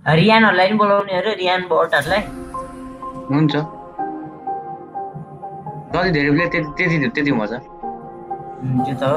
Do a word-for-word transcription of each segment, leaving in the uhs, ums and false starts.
रियानहरुलाई नि बोलाउने अरे रियान बटहरुलाई हुन्छ जति धेरै प्लेयर त्यति त्यति त्यति मजा त्यो त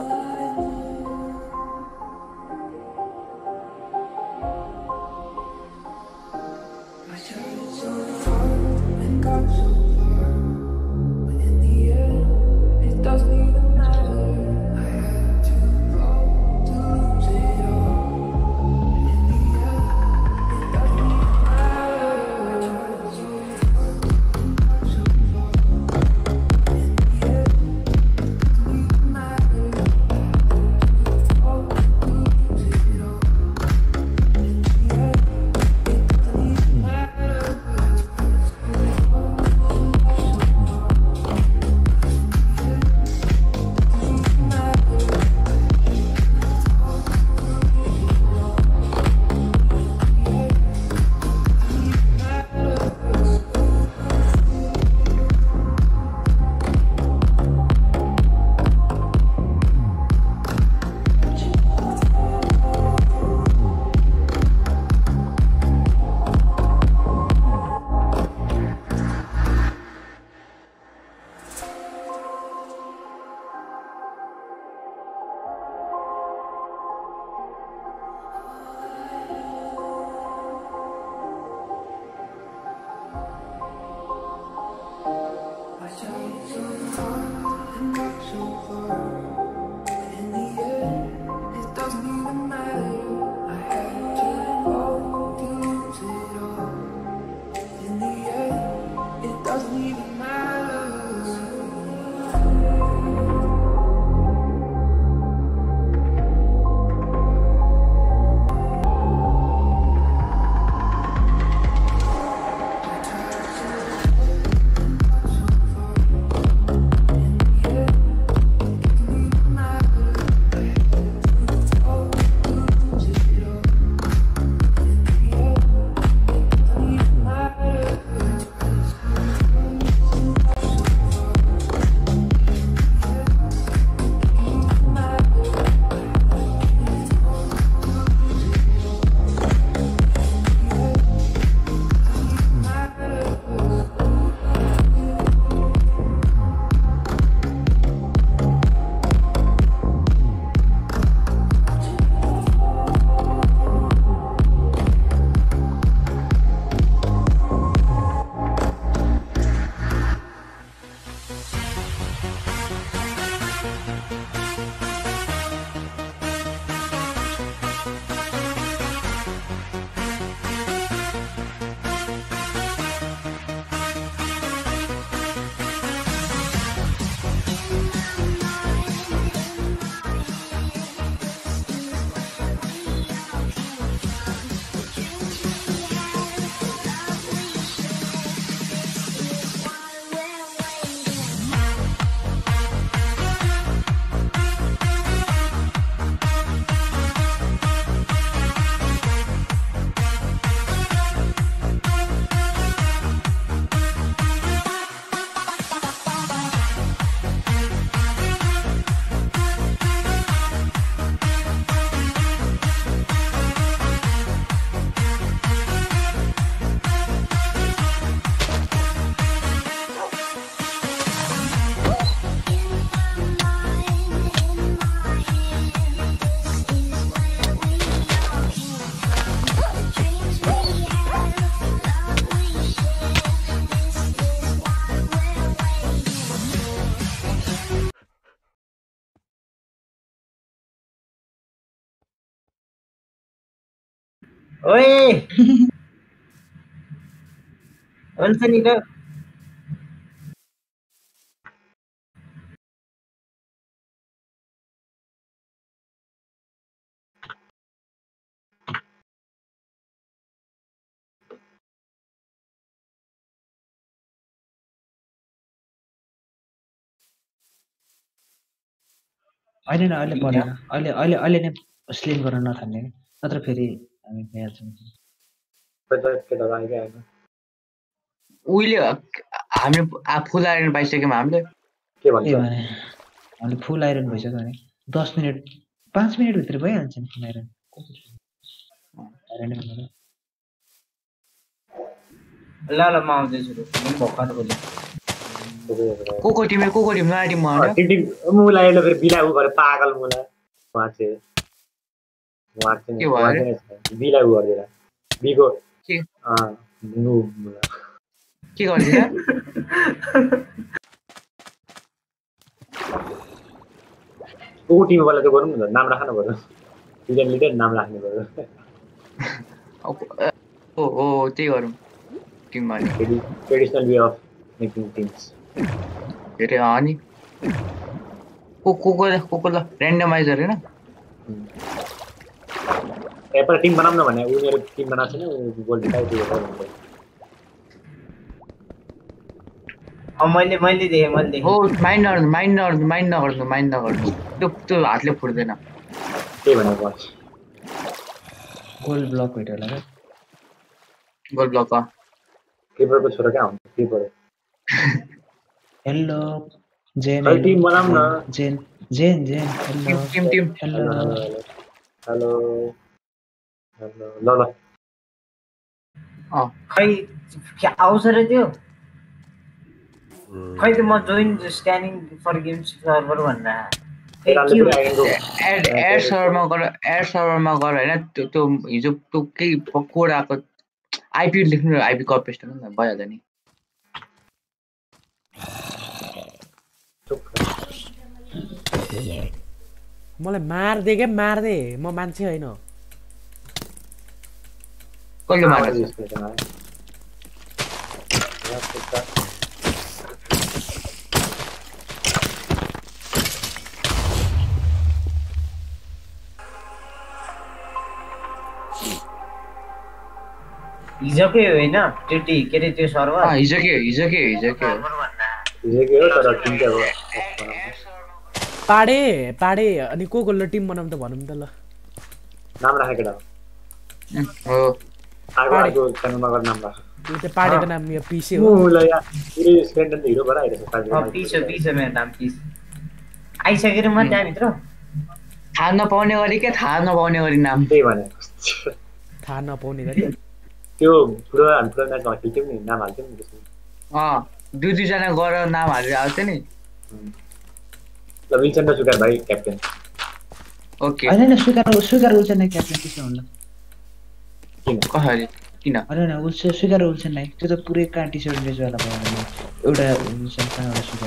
ओए हुन्छ नि ल अहिले न अहिले पर्दैन अहिले अहिले अहिले नै स्लिम गर्न नथाल्ने नि नत्र फेरि हामी भइहाल्छौँ उहिले हामीले फुल आइरन पाइसक्यौँ हामीले के भन्छ भने हामीले फुल आइरन भइसक्यो भने दस मिनट पाँच मिनटभित्र भइहाल्छ नि फुल आइरन आइरन ल ल म आउँदैछु लु म भर्खर बोले को को टिम को को टिम नयाँ टिम बनायो टिम टिम मुलाई ल फेरि बिला उ गरे पागल मुला वहाँ चाहिँ वहाँ चाहिँ के भयो वहाँ अरे? चाहिँ बिला उ गर्दिएर बिको के अँ नु मुला के गर्दिन को टिम वाला त गरौँ न त नाम राख्नु पर्यो लिडर लिडर नाम राख्नु पर्यो ओ ओ त्यही गरौँ टिम भन्यो traditional way of making teams के अरे अँ नि को को को को को ल ऱ्यान्डमाइज अरे हैन एपर टिम बनाउन न भने उनीहरु टिम बनाएको छैन गोल जिताइ दियो अ मैले मैले देखे मैले देखे हो माइन्ड नगर्नु माइन्ड नगर्नु माइन्ड नगर्नु माइन्ड नगर्नु त्यो त्यो हातले फुट्दैन के भनेको गोल ब्लक भेट्यो होला के गोल ब्लक किपरको छोरा कहाँ हुन्छ किपर हेलो जेन खै टिम बनाउन न जेन जेन जेन hello team team hello hello hello ल ल अ खै के आउँछ रे त्यो खै त म join scanning for games server भन्दा एराले पनि आइरहेको एड एड सर्भरमा गर एड सर्भरमा गर हैन त्यो त्यो हिजो त्यो केही कोड आएको आइपी लेख्नु आइपी कपी पेस्ट गर्नु न भइहाल्छ नि मलाई मार दे के मार दे म मान्छे हैन कसले मार्छ हिजोकै होइन त्यो टी के रे त्यो सर्भर अँ हिजो के हिजो के हिजो के हो हिजो के हो तर टिम चाहिँ अब पाडे पाडे अनि को को ल टिम बनाउँ त भनौँ त ल नाम राखेको केटा हो आगो आगो च्यानलमा गरेर नाम राख त्यो त पाडेको नाम यो पिसे हो मुला या पुरै स्क्रिन त हिरो भएर आइरहेछ अ पिस हो पिस हो मेरो नाम पिस आइसकेर म त्यहाँ भित्र थाहा नपाउने गरी के थाहा नपाउने गरी नाम त्यही भने थाहा नपाउने गरी त्यो पुरो हामी पुरो म्याचमा खेल्थ्यौँ नि नाम हाल्थ्यौँ नि त्यसमा अँ दुई दुईजना गएर नाम हालेर आउँछ नि ल विल्सन र सुकार भाइ क्याप्टेन ओके हैन हैन स्वीकार स्वीकार हुन्छ नै क्याप्टेन त्यसो हुन्न किन कसरी किन हैन हैन उल्छ स्वीकार हुन्छ नै त्यो त पुरै काटी सर्भिस वाला भयो भने एउटा हुन्छ एउटा स्वीकार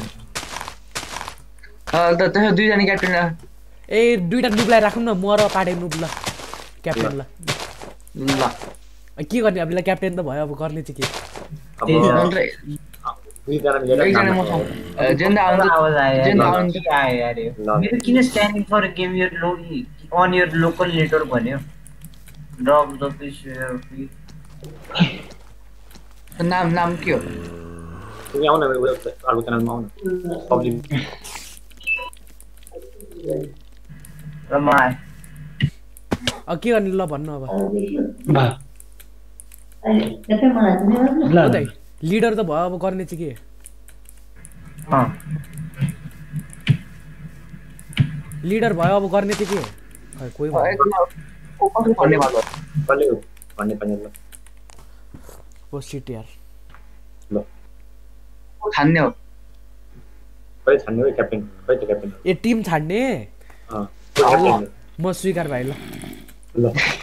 अ त त्यसो दुईजना क्याप्टेन ए दुईटा नुबलाई राखौँ न म र पाडे नुब ल क्याप्टेन ल ल के गर्ने अब ल क्याप्टेन त भयो अब गर्ने चाहिँ के अब नत्र दुईजना मिलेर एकजना नाम मसँग राख्नु। जेन्दा आउँछ आवाज आयो जेन्दा यार, आउँछ के आयो यार यो? ल। मेरो किन स्ट्यान्डिङ फर गेम योर लो अन योर लोकल नेटवर्क भन्यो ड्रप द पिस नाम नाम के हो तिमी आउन मेरो अर्को च्यानलमा आउन पब्लिक र म आएँ अब के गर्ने ल भन्नु अब भा ल हो त लिडर त भयो अब गर्ने चाहिँ के अँ लिडर भयो अब गर्ने चाहिँ के खै कोही भयो भन्ने भएको कसले भन्ने पनि ल हो सिट यार ल छान्ने हो खै छान्ने हो क्याप्टेन खै त क्याप्टेन ए टिम छाड्ने अँ को क्याप्टेन म स्वीकार भाइ ल ल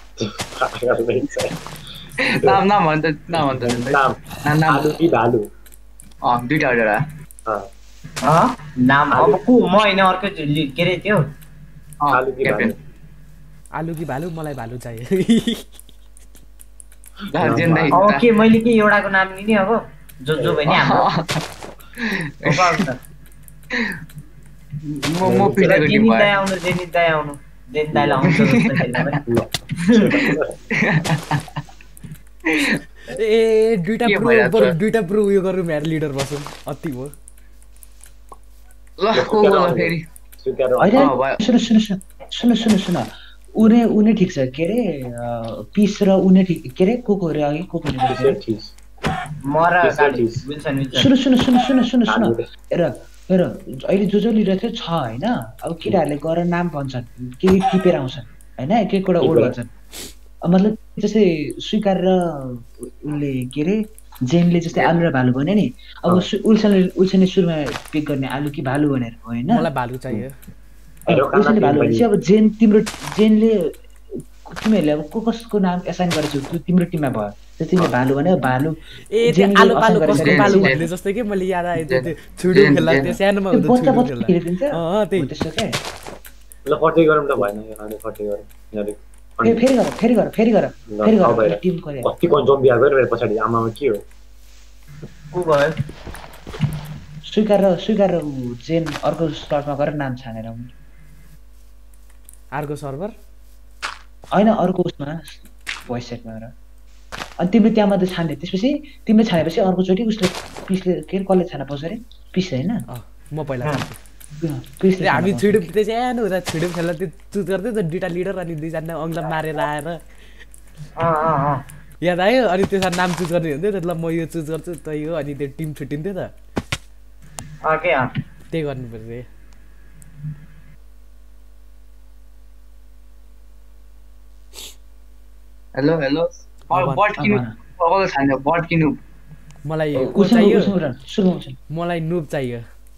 नाम नाम भन्छ नाम भन्छ नाम नाम नाम आलु कि भालु अँ दुइटा एउटा अँ अँ नाम अब को म होइन अर्को झुल्ली के अरे त्यो अँ आलु कि क्याप्टेन भालु आलु कि भालु मलाई भालु चाहियो जेन्दै अब के मैले के एउटाको नाम लिने अब जो जो भने हाम्रो म म पिटाको टिम जेनित दाइ भयो आउनु जेनित दाइ आउनु जेनित दाइलाई आउँछ जस्तो खेल्न पनि। ए दुईटा के प्रो भइरहेको बरु छ? दुईटा प्रो उयो गरौँ यार लिडर बसौँ अति भयो ल को को ल फेरि स्वीकार होइन अँ, भयो। सुन सुन सुन सुन सुन सुन उनी उनी ठिक छ के अरे पिस र उनी ठिक के अरे को को रे अघि को को रे ठिक म र Yes, गाडी yes. विल्सन विल्सन सुन सुन सुन सुन सुन सुन भालु हेर हेर अहिले जो जो लिडर थियो छ होइन अब केटाहरूले गएर नाम भन्छन् के टिपेर आउँछन् होइन एक एकवटा ओड टिपेर। भन्छन् अब मतलब जस्तै स्वीकार र उसले के अरे जेनले जस्तै आलु र भालु भन्यो नि अब उल्सनले उल्सनले सुरुमा पिक गर्ने आलु कि भालु भनेर हो होइन मलाई भालु चाहियो उल्सनले भालु भनेपछि अब जेन तिम्रो जेनले तिमीहरूले अब को कसको नाम एसाइन गरेछौ त्यो तिम्रो टिममा भयो त्यो तिमीले भालु भन्यो भालु ए त्यो आलु पालु कसको पालु भन्ने जस्तै के मैले याद आयो त्यो त्यो छुडु खेल्दा त्यो सानोमा हुँदा बच्चा छुडु बच्चा खेलिदिन्छ अँ त्यही त्यस्तो के ल फर्टी गरौँ त भएन यो अनि फर्टी गरौँ यहाँले फेरि फेरि गर फेरि गर फेरि गर फेरि गर टिम गरे कति कोन जम्बी आएको मेरो पछाडि आमामा के हो को भयो स्वीकार र स्वीकार र जेन अर्को स्लटमा गएर नाम छानेर अर्को सर्भर होइन अर्को उसमा भोइस सेटमा गएर अनि तिमीले त्यहाँ मात्रै छान्ने त्यसपछि तिमीले छानेपछि अर्कोचोटि उसले पिसले के अरे कसले छाना पाउँछ अरे पिस होइन म पहिला पिसले हामी छिडुम त्यो सानो हुँदा छिडुम खेल्दा त्यो चुज गर्थ्यो त दुईवटा लिडर अनि दुईजना अङ्गला मारेर आएर अँ अँ अँ याद आयो अनि त्यसमा नाम चुज गर्ने हुन्थ्यो त ल म यो चुज गर्छु त यो अनि त्यो टिम छुट्टिन्थ्यो त अँ के अँ त्यही गर्नुपर्छ हेलो हेलो बट किनु अगल छान्यो बट किनु मलाई को चाहियो सुरु मलाई नुब चाहियो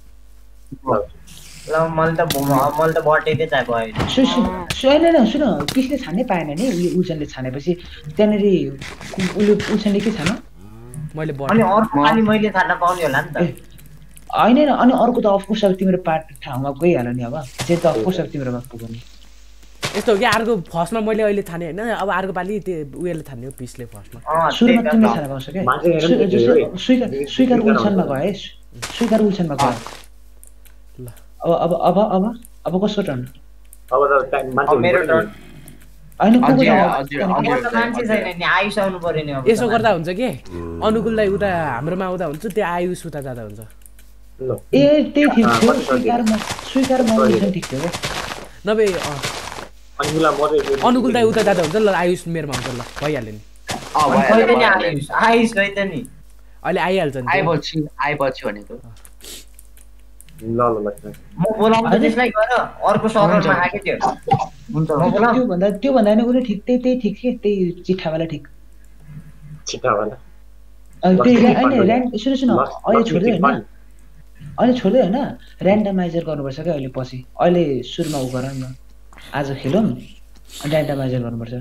ल मैले त मैले त बटेकै चाहिएको अहिले सुन न सुन पिसले छान्नै पाएन नि उयो उल्सनले छानेपछि त्यहाँनिर उसले उल्सनले के छान मैले अनि अर्को पालि मैले छान्न पाउने होला नि त होइन अनि अर्को त अफकोर्स अब तिम्रो पार्ट ठाउँमा गइहाल्यो नि अब जे त अफकोर्स अब तिम्रोमा पुग्ने यस्तो हो कि अर्को फर्स्टमा मैले अहिले थाने होइन अब अर्को पालि त्यो उयोले थान्यो पिसले फर्स्टमा सुरुमा तिमीले छाना पाउँछ क्या स्वीकार स्वीकार उल्सनमा गए स्वीकार उल्सनमा गयो ल अब अब अब अब अब कसको टर्न अब त टाइम मान्छे मेरो टर्न होइन मान्छे छैन नि आयुष आउनु पर्यो नि अब यसो गर्दा हुन्छ के अनुकूललाई उता हाम्रोमा आउँदा हुन्छ त्यो आयुष उता जाँदा हुन्छ ल ए त्यही ठिक थियो स्वीकारमा स्वीकारमा उल्सन ठिक थियो क्या नभए अनि मलाई म चाहिँ अनुकूललाई उता जाँदा हुन्छ ल आयुष मेरोमा आउँछ ल भइहाल्यो नि कहिले नि आयुष आयुष गइ त नि अहिले आइहाल्छ नि आएपछि आएपछि भनेको ल ल ल म बोलाउँछु त्यसलाई गएर अर्को सर्भरमा आएको थियो हुन्छ त्यो भन्दा त्यो भन्दा नि उसले ठिक त्यही त्यही ठिक के त्यही चिठावाला ठिक छिटावाला त्यही होइन ऱ्यान्ड सुन सुन अहिले छोड्दै होइन अहिले छोड्दै होइन ऱ्यान्डमाइजर गर्नुपर्छ क्या अहिले पछि अहिले सुरुमा उ गर न आज खेलौँ ऱ्यान्डमाइजर गर्नुपर्छ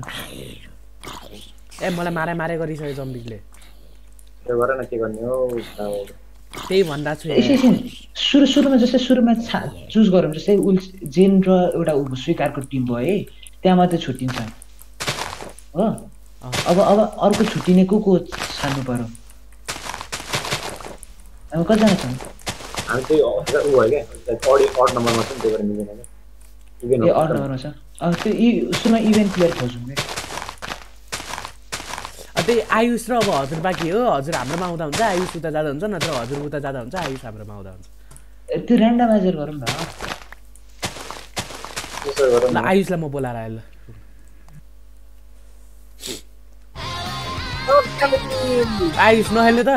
ए मलाई मारे मारे गरिसक्यो जम्बीले त्यो गर न के गर्ने हो त्यही भन्दा छु एकछिन सुरु सुरुमा जस्तै सुरुमा चुज गरौँ जस्तै उल जेन र एउटा स्वीकारको टिम भयो है त्यहाँ मात्रै छुट्टिन्छ हो अब अब अर्को छुट्टिने को को छान्नु पर्यो अब कतिजना छन् हामी चाहिँ ऊ भयो क्या अडी अड नम्बरमा छ नि त्यही भएर मिल्दैन क्या ए अड नम्बरमा छ अब त्यो सुरुमा इभेन्ट प्लेयर खोजौँ क्या त्यही आयुष र अब हजुर बाँकी हो हजुर हाम्रोमा आउँदा हुन्छ आयुष उता जाँदा हुन्छ नत्र हजुर उता जाँदा हुन्छ आयुष हाम्रोमा आउँदा हुन्छ त्यो ऱ्यान्डमाइजर गरौँ न ल आयुषलाई म बोलाएर आएँ ल आयुष नखेल्ने त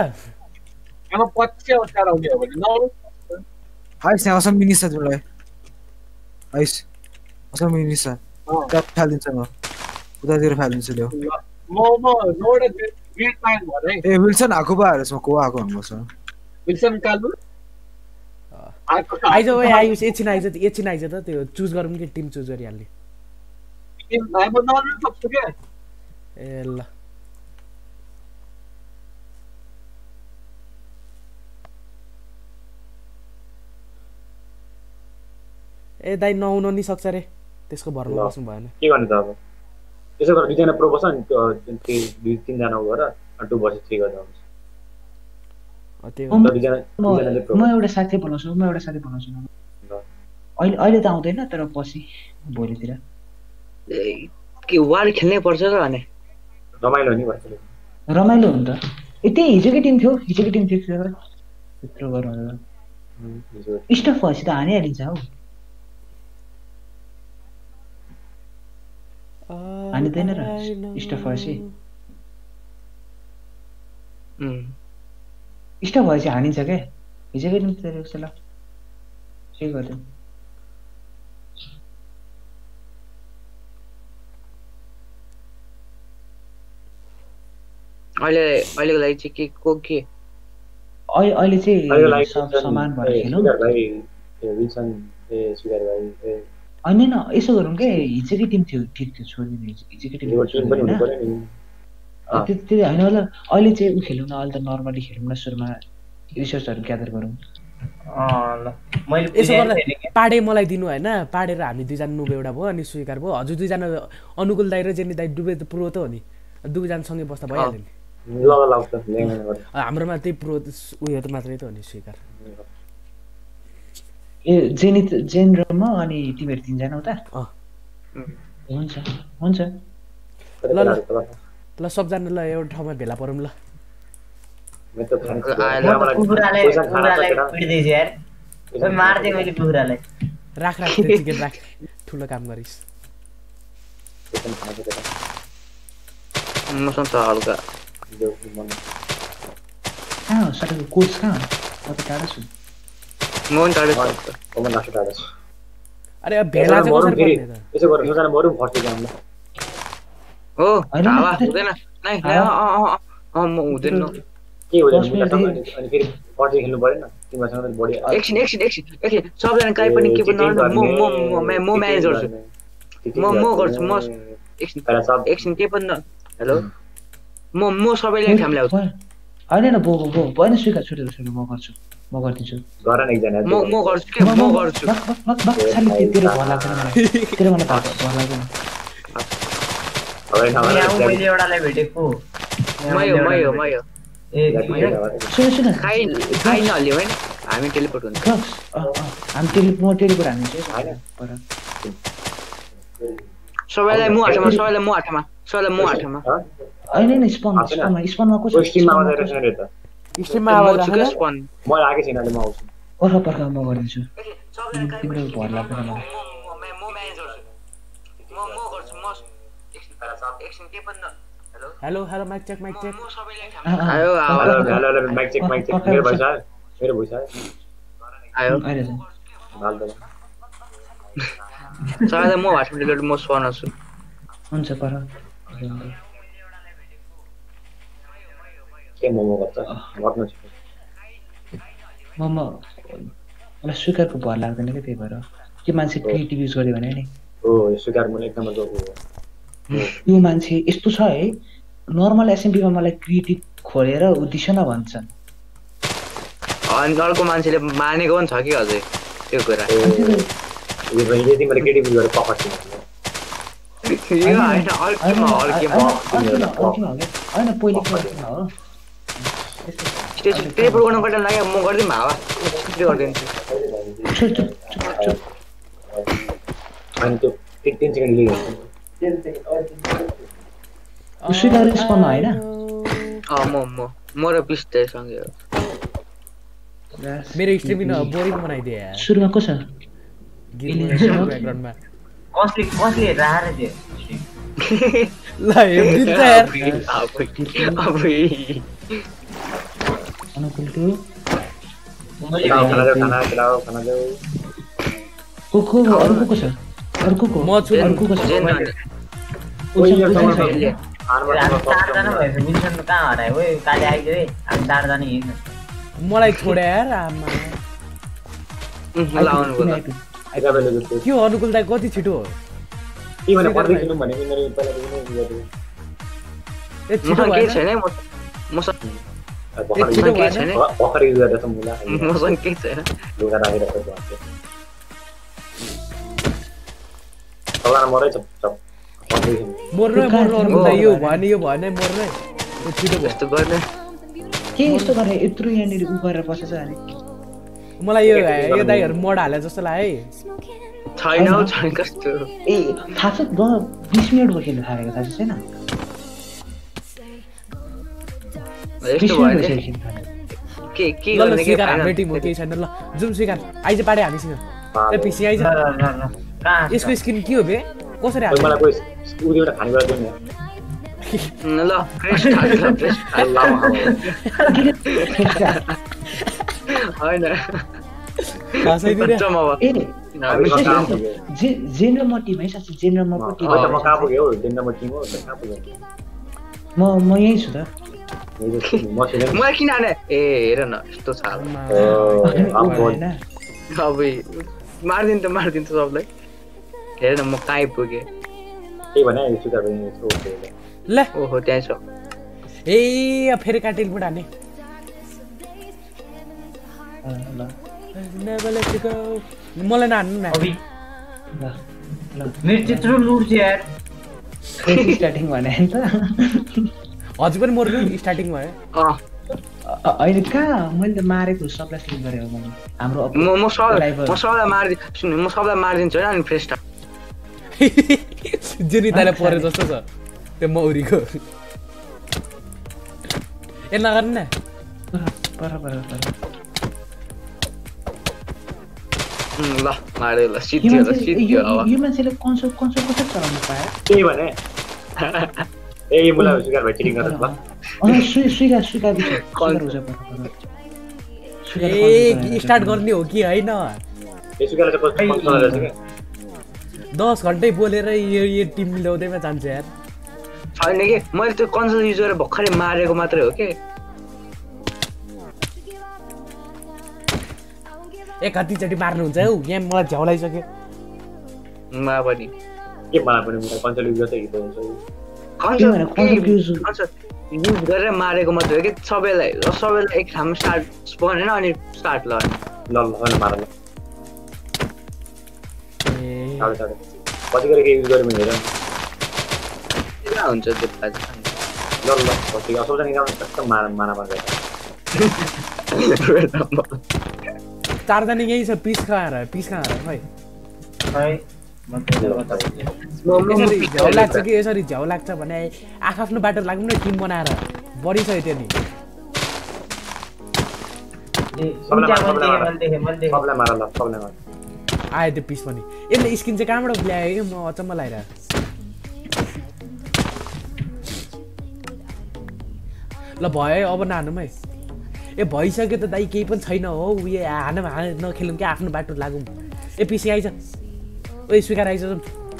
आइस यहाँ असम मिनिस छ तिमीलाई आइस असम मिनिस छ त्यहाँ फालिदिन्छ म उतातिर फालिदिन्छु ल्याउ ए विल्सन आएको पो आएर यसमा को आएको भन्नुपर्छ आइज ओ आयुष एकछिन आइज एकछिन आइज त त्यो चुज गरौँ कि टिम चुज गरिहाल्ने ए ल ए दाइ नआउनु नि सक्छ रे त्यसको भरमा बस्नु भएन के गर्ने त अब त्यसो गरेर दुईजना प्रो बस्छ नि दुई तिनजना गएर टु बसी थ्री गर्दा हुन्छ म एउटा साथी बोलाउँछु म एउटा साथी बोलाउँछु अहिले अहिले त आउँदैन तर पछि भोलितिर के वार खेल्नै पर्छ र भने रमाइलो नि भन्छ रमाइलो हो नि त ए त्यही हिजोकै टिम थियो हिजोकै टिम थियो त्यत्रो गरौँ स्टफ भएपछि त हानिहालिन्छ हौ हानिँदैन र स्टफ भएपछि स्टफ भएपछि हानिन्छ क्या हिजोकै टिम थियो ल के गर्यो अहिले अहिलेको लागि चाहिँ के को के अहिले अहिले अहिलेको लागि चाहिँ सब समान भएर खेलौँ सुगर भाइ ए विल्सन ए सुगर भाइ ए होइन न यसो गरौँ के हिजोकै टिम थियो ठिक थियो छोडिदिनु हिजोकै टिम यो टिम पनि हुनु पर्यो नि त्यति होइन होला अहिले चाहिँ उ खेलौँ न अहिले त नर्मली खेलौँ न सुरुमा रिसर्चहरू ग्यादर गरौँ ल मैले यसो गर्दा पाडे मलाई दिनु होइन पाडेर हामी दुईजना नुब एउटा भयो अनि स्वीकार भयो हजुर दुईजना अनुकूल दाइ र जेनी दाइ डुबे त प्रो त हो नि दुईजना सँगै बस्दा भइहाल्यो नि ल ल ल हाम्रोमा त्यही प्रो उयो त मात्रै त हो नि स्वीकार ए जेनी जेन र म अनि तिमीहरू तिनजना उता अँ हुन्छ हुन्छ ल ल ल सबजना ल एउटा ठाउँमा भेला परौँ ल कुखुराले कुखुरालाई पिट्दैछु यार मार्दै मैले कुखुरालाई राख राख त्यतिकै राख ठुलो काम गरिस् मसँग त हल्का कहाँ हो सबै कोच कहाँ हो म त टाढा छु म पनि टाढो छु म पनि लास्ट टाढा छु अरे भेला चाहिँ कसरी पर्ने त यसो गरेर सोचना मरु फर्स्ट जाम ल हो हावा हुँदैन नै अ अ अ म हुँदैन के हो अनि फेरि फर्स्ट खेल्नु पर्दैन तिमीसँग त बढी एकछिन एकछिन एकछिन एकछिन सबजना काहीँ पनि के पनि नर्नु म म म म्यानेजर छु म म गर्छु म एकछिन एकछिन के पनि हेलो म म सबैलाई ठाम ल्याउँछु होइन न बो बो होइन स्वीकार छोडेर छोडेर म गर्छु म गरिदिन्छु गर न एकजना म म गर्छु के म गर्छु खालि तेरो भर लाग्दैन मलाई तेरो मलाई भर लाग्दैन मैले एउटालाई भेटेको मै हो मै हो मै हो ए सुन सुन खाइ खाइ नहल्यो होइन हामी टेलिपोर्ट हुन्छ हामी टेलि म टेलिपोर्ट हान्छु पर सबैलाई म हातमा सबैलाई म हातमा सबैलाई म हातमा होइन नि स्पन स्पनमा स्पनमा को छ स्टिममा आउँदै रहेछ नि त स्टिममा आवाज म स्पन म आके छैन अहिले म आउँछु पर्ख पर्ख म गरिदिन्छु तिम्रो भर लाग्दैन मलाई म म्यानेजर छु म म गर्छु म एकछिन के पनि hello hello hello mic check mic check म सबैलाई ठाम आयो hello hello hello mic check mic check मेरो भइस मेरो भइस आयो अहिले हाल त सबैलाई म हातमा लिएर म स्पन छु हुन्छ पर के मोमो गर्छ गर्नु छ म म मलाई स्वीकारको भर लाग्दैन क्या त्यही भएर त्यो मान्छे क्रिएटिभ युज गर्यो भने नि हो स्वीकार मैले एकदम हो यो मान्छे यस्तो छ है नर्मल एसएमपीमा मलाई क्रिएटिभ खोलेर उद्देश्य न भन्छन् अनि अर्को मान्छेले मानेको पनि छ कि अझै त्यो कुरा यो मैले तिमीले क्रिएटिभ युज गरेर पकड्छु यो होइन अल्टिमा अल्टिमा होइन पहिले हो स्टेसन टेबल गर्न पर्दैन लाग्यो म गर्दिम हावा के गरिदिन्छु अनि त्यो फिफ्टिन सेकेन्ड लियो स्वीकार स्पन होइन अँ म म म र पिस्टैसँगै हो मेरो स्ट्रिम किन बोरिङ बनाइदिए यार सुरुमा को छ ब्याकग्राउन्डमा कसले कसले हेरेर आएर थियो ल हेर्दिन त यार अनुकूल टु खाना देऊ खाना खिलाओ खाना देऊ को को अर्को को छ अर्को को म छु अर्को को छ चारजना भएपछि मिल्सन कहाँ हरायो ओ काले आइदियो है हामी चारजना हिँड्नु मलाई छोडे यार आमा लाउनु पर्ला आइका बेले जस्तो के हो अनुकूल दाइ कति छिटो हो के भने पढ्दै किन भने मेरो पहिला पनि गर्दै ए छिटो मसँग केही भएन छैन म मसँग भर्खर छिटो केही भएन छैन भर्खर युज गर्दैछ मुला मसँग केही छैन लुगा राखिरहेको छ सबैजना मरै छ चप मर्नु मर्नु अनुकूल दाइ यो भएन यो भएन मर्नु ए छिटो भयो यस्तो गर्ने के यस्तो गरे यत्रो यहाँनिर उ गरेर बसेछ अरे मलाई यो यो दाइहरू मड हाले जस्तो लाग्यो है छैन हौ छैन कस्तो ए थाहा छ म बिस मिनटको खेल्नु थालेको थाहा छैन यस्तो भयो नि के के ल ल गर्ने के स्वीकार हाम्रो फाइनल टिम हो केही छैन ल जुम स्वीकार आइज पाडे हामीसँग ए पिसी आइज कहाँ यसको स्किन के हो बे कसरी हाल्छ मलाई कोही उनीबाट खानेबाट दिनु ल क्रेस्ट हाल्छ क्रेस्ट होइन खासैतिर जम्मा भयो ए जे जेनर म टिम है साच्चै जेनर म को टिम म कहाँ पुग्यो हो दिन नम्बर टिम हो कहाँ पुग्यो म म यही छु त मलाई किन आने ए हेर न यस्तो छ अब मार्दिन त मार्दिन त सबलाई हेर न म कहाँ आइपुगेँ के भने सुगा पनि यसो ल ओहो त्यहाँ छ ए फेरि काटिल बुढाने मलाई नान्नु न अभी मेरो त्यत्रो लुट छ यार स्टार्टिङ भने नि त हजुर पनि मर्नु स्टार्टिङ भयो अँ अहिले कहाँ मैले मारेको सबलाई स्लिप गरेको मैले हाम्रो म म सबलाई म सबलाई मार्दिन सुन म सबलाई मार्दिन्छु हैन अनि फ्रेस स्टार्ट जुनी ताले परे जस्तो छ त्यो मौरीको ए नगर्नु न पर पर पर ल मारे ल सिद्धियो ल सिद्धियो अब यो मान्छेले कन्सोल कन्सोल कसरी चलाउनु पायो के भने ए मलाई सुगा भाइ चिटिङ गर्छ ल अँ स्वी स्वीकार स्वीकार ए स्टार्ट गर्ने हो कि हैन ए सुगाले चाहिँ कस्तो कन्सोल रहेछ के दस घन्टै बोलेर यो यो टिम ल्याउँदैमा जान्छ यार छैन के मैले त्यो कन्सोल युज गरेर भर्खरै मारेको मात्रै हो के एक हत्तीचोटि मार्नुहुन्छ हौ यहाँ मलाई झ्याउलाइसक्यो मा पनि के मलाई पनि मलाई कन्सोल युज गर्छ कि हुन्छ कन्सोल युज गरेर मारेको मात्रै हो कि सबैलाई सबैलाई एक ठाउँमा स्टार्ट स्पोन हैन अनि स्टार्ट ल ल ल मार ल साडे साडे पछि गएर के युज गर्यो भने हेर के हुन्छ त्यो पाज ल ल पछि असोजा निकाल्नु सक्छ मार माना मार चारजना यही छ पिस खाएर पिस खाएर खै खै यसरी झ्याउ लाग्छ कि यसरी झ्याउ लाग्छ भने आफ्नो बाटो लाग्नु न टिम बनाएर बढी छ त्यो नि सबलाई मार ल सबलाई मार आयो त्यो पिस पनि यसले स्किन चाहिँ कहाँबाट ल्यायो कि म अचम्म लगाएर ल भयो अब नानुम है ए भइसक्यो त दाइ केही पनि छैन हो उयो हान हान नखेलौँ क्या आफ्नो बाटो लागौँ ए पिसी आइज ओ स्वीकार आइज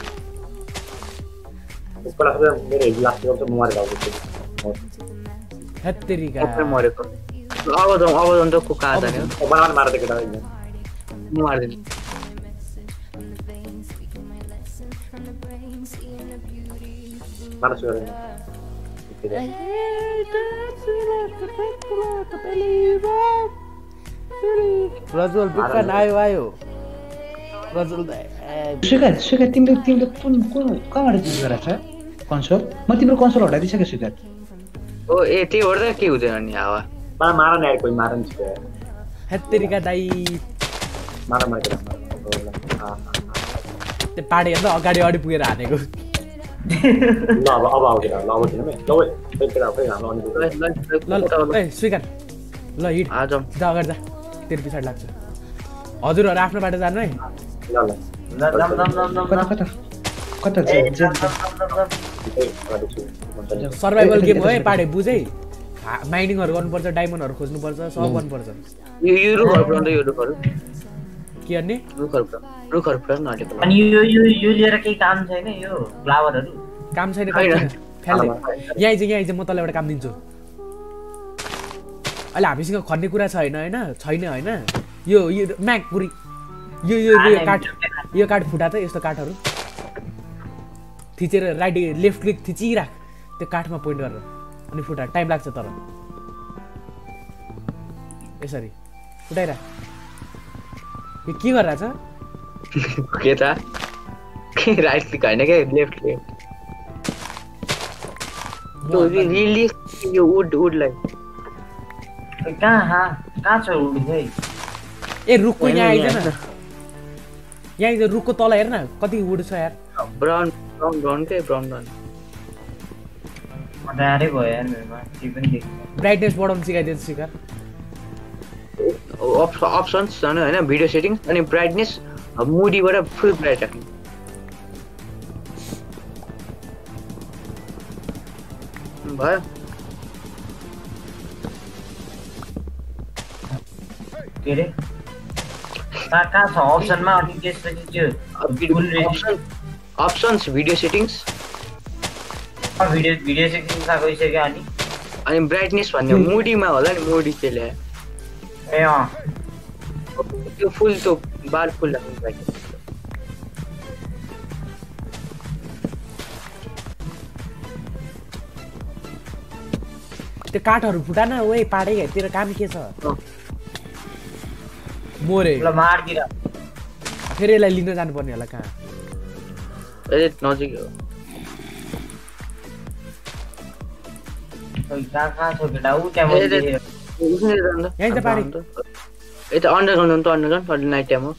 हेत्तेरिका मरेको अब जाउँ अब जाउँ त को कहाँ जाने हो मार दे केटा म मार्दिन्छु मार सुगा रजुल बिक्कन आयो आयो रजुल स्वीकार स्वीकार तिमीले तिमीले कुन कुन कहाँबाट युज गरेको छ कन्सोल म तिम्रो कन्सोल हटाइदिइसकेँ स्वीकार ओ ए त्यही हो र के हुँदैन नि हावा मार मार न यार कोही मार नि हेत्तेरिका दाइ मार मार केटा त्यो पाडे हेर्दा अगाडि अगाडि पुगेर हानेको ल अब अब आउ केटा ल अब किन ल ओइ केटा फेरि हाम्रो अनि ल ल ए स्वीकार ल हिट आज जा अगाडि जा तेरो पछाडि लाग्छ हजुरहरू आफ्नो बाटो जानु है ल ल कता कता कता सर्भाइभल गेम हो है पाडे बुझ है माइनिङहरू गर्नुपर्छ डायमन्डहरू खोज्नुपर्छ सब गर्नुपर्छ यो यो रुखहरू पुराउँदै यो रुखहरू के गर्ने रुखहरू रुखहरू पुराउनु नआँटेको अनि यो यो यो लिएर केही काम छैन यो फ्लावरहरू काम छैन फ्याल्दै यहाँ आइज यहाँ आइज म तँलाई एउटा काम दिन्छु अहिले हामीसँग खन्ने कुरा छैन होइन छैन होइन यो यो म्याक पुरी यो यो काठ यो काठ फुटा त यस्तो काठहरू थिचेर राइट लेफ्ट क्लिक थिचिराख त्यो काठमा पोइन्ट गरेर अनि फुटा टाइम लाग्छ तर यसरी फुटाइराख यो के गरिरहेछ के त राइट क्लिक होइन क्या लेफ्ट क्लिक रिलिज यो वुड वुडलाई कहाँ कहाँ छ वुड खै ए रुखको यहाँ आइज न यहाँ आइज रुखको तल हेर न कति वुड छ यार ब्राउन ब्राउन ब्राउन के ब्राउन ब्राउन डाइरेक्ट भयो यार मेरोमा के पनि देख्दैन ब्राइटनेस बढाउनु सिकाइदिन्छ सिकार अप्सन्स जानु होइन भिडियो सेटिङ्स अनि ब्राइटनेस मुडीबाट फुल ब्राइट राख्नु भयो के अरे कहाँ कहाँ छ अप्सनमा अनि त्यसपछि त्यो options video settings video video settings गइसक्यो अनि अनि ब्राइटनेस भन्ने मुडीमा होला नि मुडी त्यसले ए अँ त्यो फुल त्यो बार फुल राख्नु पर्छ त्यो काठहरु फुटान ओए पाडे तेरो काम के छ मोरे ल मार्दिरा फेरि यसलाई लिन जानु पर्ने होला कहाँ ए नजिक हो कहाँ कहाँ छ केटा उ त्यहाँ मैले यही त पाडे ए त अन्डरग्राउन्ड त अन्डरग्राउन्ड फर नाइट टाइम हो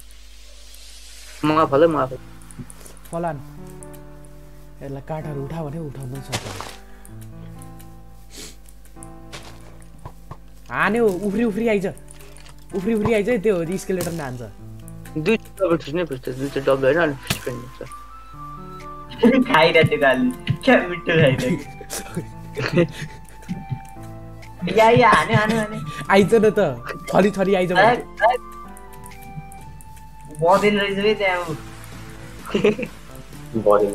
मगा फल मगा फल फलान यसलाई काठहरु उठा भने उठाउन सक्छ हाने उफ्री उफ्री आइज उफ्री उफ्री आइज त्यो स्केलेटन हान्छ दुई डबल थ्री पर्छ दुई चाहिँ डबल हैन अनि फिस्ट फ्रेन्ड हुन्छ खाइरहेको गाली क्या मिठो खाइरहेको या या हाने हाने हाने आइज न त थरी थरी आइज बदेन रहेछ रे त्यहाँ बढ्यो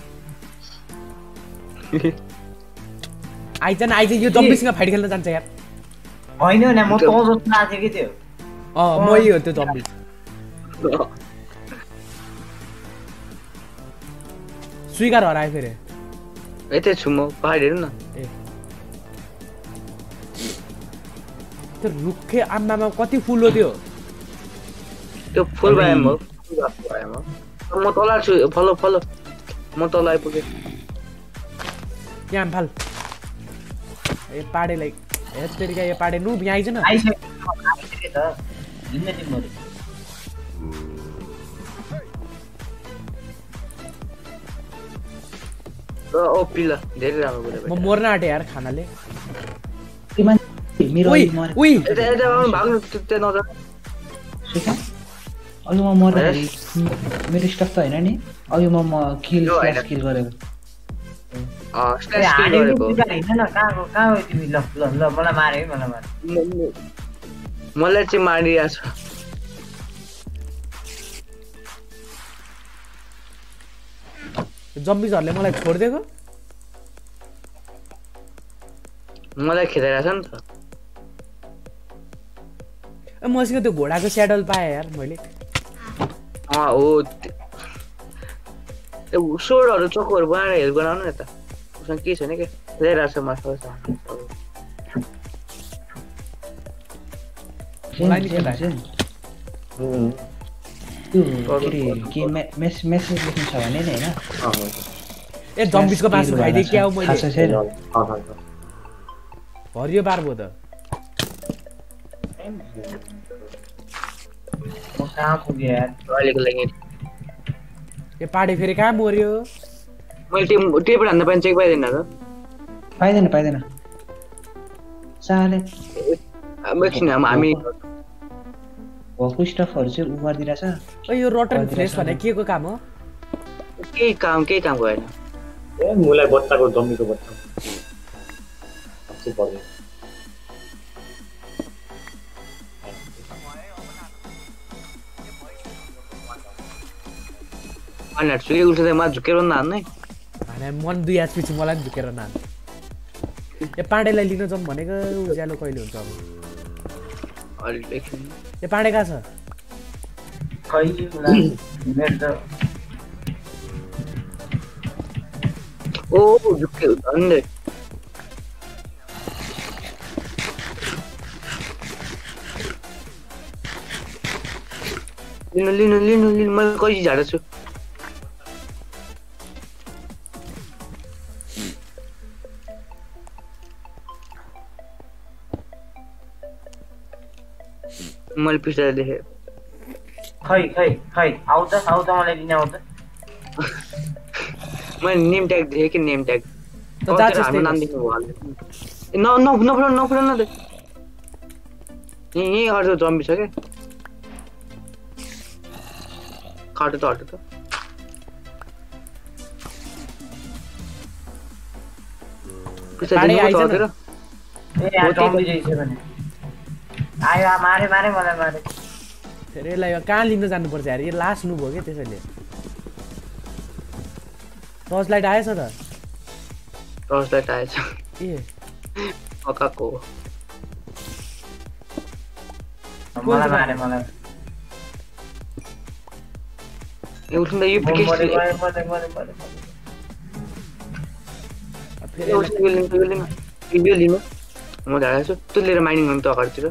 आइज न आइज यो जम्बीसँग फाइट खेल्न जान्छ यार होइन न म त जस्तो नाचेँ कि त्यो अँ मै हो त्यो जम्बी स्वीकार हरायो फेरि यतै छु म पहाड हेर्नु न ए त्यो रुखे आम्मामा कति फुल हो त्यो त्यो फुल भएम हो म तल छु फलो फलो म तल आइपुगेँ यहाँ फाल ए पाडेलाई ए तेरिका यो पाडे नुब यहाँ आइज न आइसक्यो आइसक्यो त हिँड्ने तिमीहरू ओ पिला धेरै राम्रो कुरा म मर्न आँटे यार खानाले मेरो ओइ अघि मरे ओइ यता यता भाग्नु त्यो नजा सुका अघि म मर्दाखेरि मेरो स्टफ त होइन नि अघि म म किल स्ल्यास किल गरेको अ स्ल्यास किल गरेको हिँड्न न कहाँ गयो कहाँ गयो तिमी ल ल ल मलाई मारे है मलाई मारे मलाई चाहिँ मारिरहेको छ जम्बीजहरुले मलाई छोड्दिएको मलाई खेदाइरहेछ नि त ए मसँग त्यो घोडाको स्याडल पाएँ यार मैले अँ हो त्यो सोडहरू चोकोहरू बनाएर हेल्प गराउनु न त उसँग के छैन के खेदाइरहेको छ मासु मलाई नि खेदाए त्यो के अरे के मेस मेसेज लेख्नु छ भने नि होइन ए जम्बीजको मासु खाइदिए क्या हो मैले थाहा छ छैन हरियो बार भयो त म कहाँ पुगेँ यार अहिलेको लागि ए पाडे फेरि कहाँ मर्यो मैले टिम टिपबाट हान्न पाइन्छ कि पाइँदैन र पाइँदैन पाइँदैन चाले एकछिन हामी भएको स्टफहरू चाहिँ उ गरिदिरहेछ ओ यो रोटन फ्रेस भने के को काम हो केही काम केही काम गरेन ए मुलाई बच्चाको जम्मीको बच्चा चाहिँ पर्यो अनि सुके उल्टा चाहिँ मा झुकेर नहान्ने भने मन दुई हात पछि मलाई पनि झुकेर नान ए पाण्डेलाई लिन जाउँ भनेको उज्यालो कहिले हुन्छ अब अलि एकछिन ए पाण्डे कहाँ छ खै मलाई मेरो त ओ झुके धन्दै लिनु लिनु लिनु लिनु मैले कहिले झाडेको छु मैले पिछाडि देखेँ खै खै खै आउ त आउ त मलाई लिन आउ त मैले नेम ट्याग देखेँ कि नेम ट्याग त जाछ हाम्रो नाम देख्नु भयो न न नफुरा नफुरा न यहीँ यहीँ अरू जम्बी छ क्या काटो त हटो त पाडे आइज न ए यार जम्बी रहेछ भने आयो आ, मारे मारे मलाई मारे फेरि यसलाई कहाँ लिन जानुपर्छ यार यो लास्ट नु भयो क्या त्यसैले टर्च लाइट आएछ त टर्च लाइट आएछ ए पकाको मलाई मारे मलाई यो उसले यो पिके मरे मरे मरे मरे मरे फेरि यो उसले लिन्छ यो लिन यो लिन म झाडा छु त्यो लिएर माइनिङ गर्नु त अगाडितिर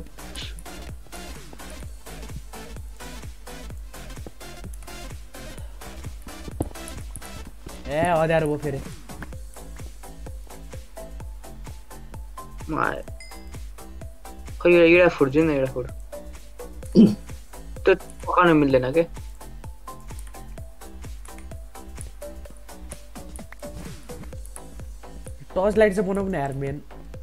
ए अध्यारो भयो फेरि म आए खै एउटा एउटा फुट दिनु न एउटा फुट त्यो पकाउन मिल्दैन के टर्च लाइट चाहिँ बनाउनु यार मेन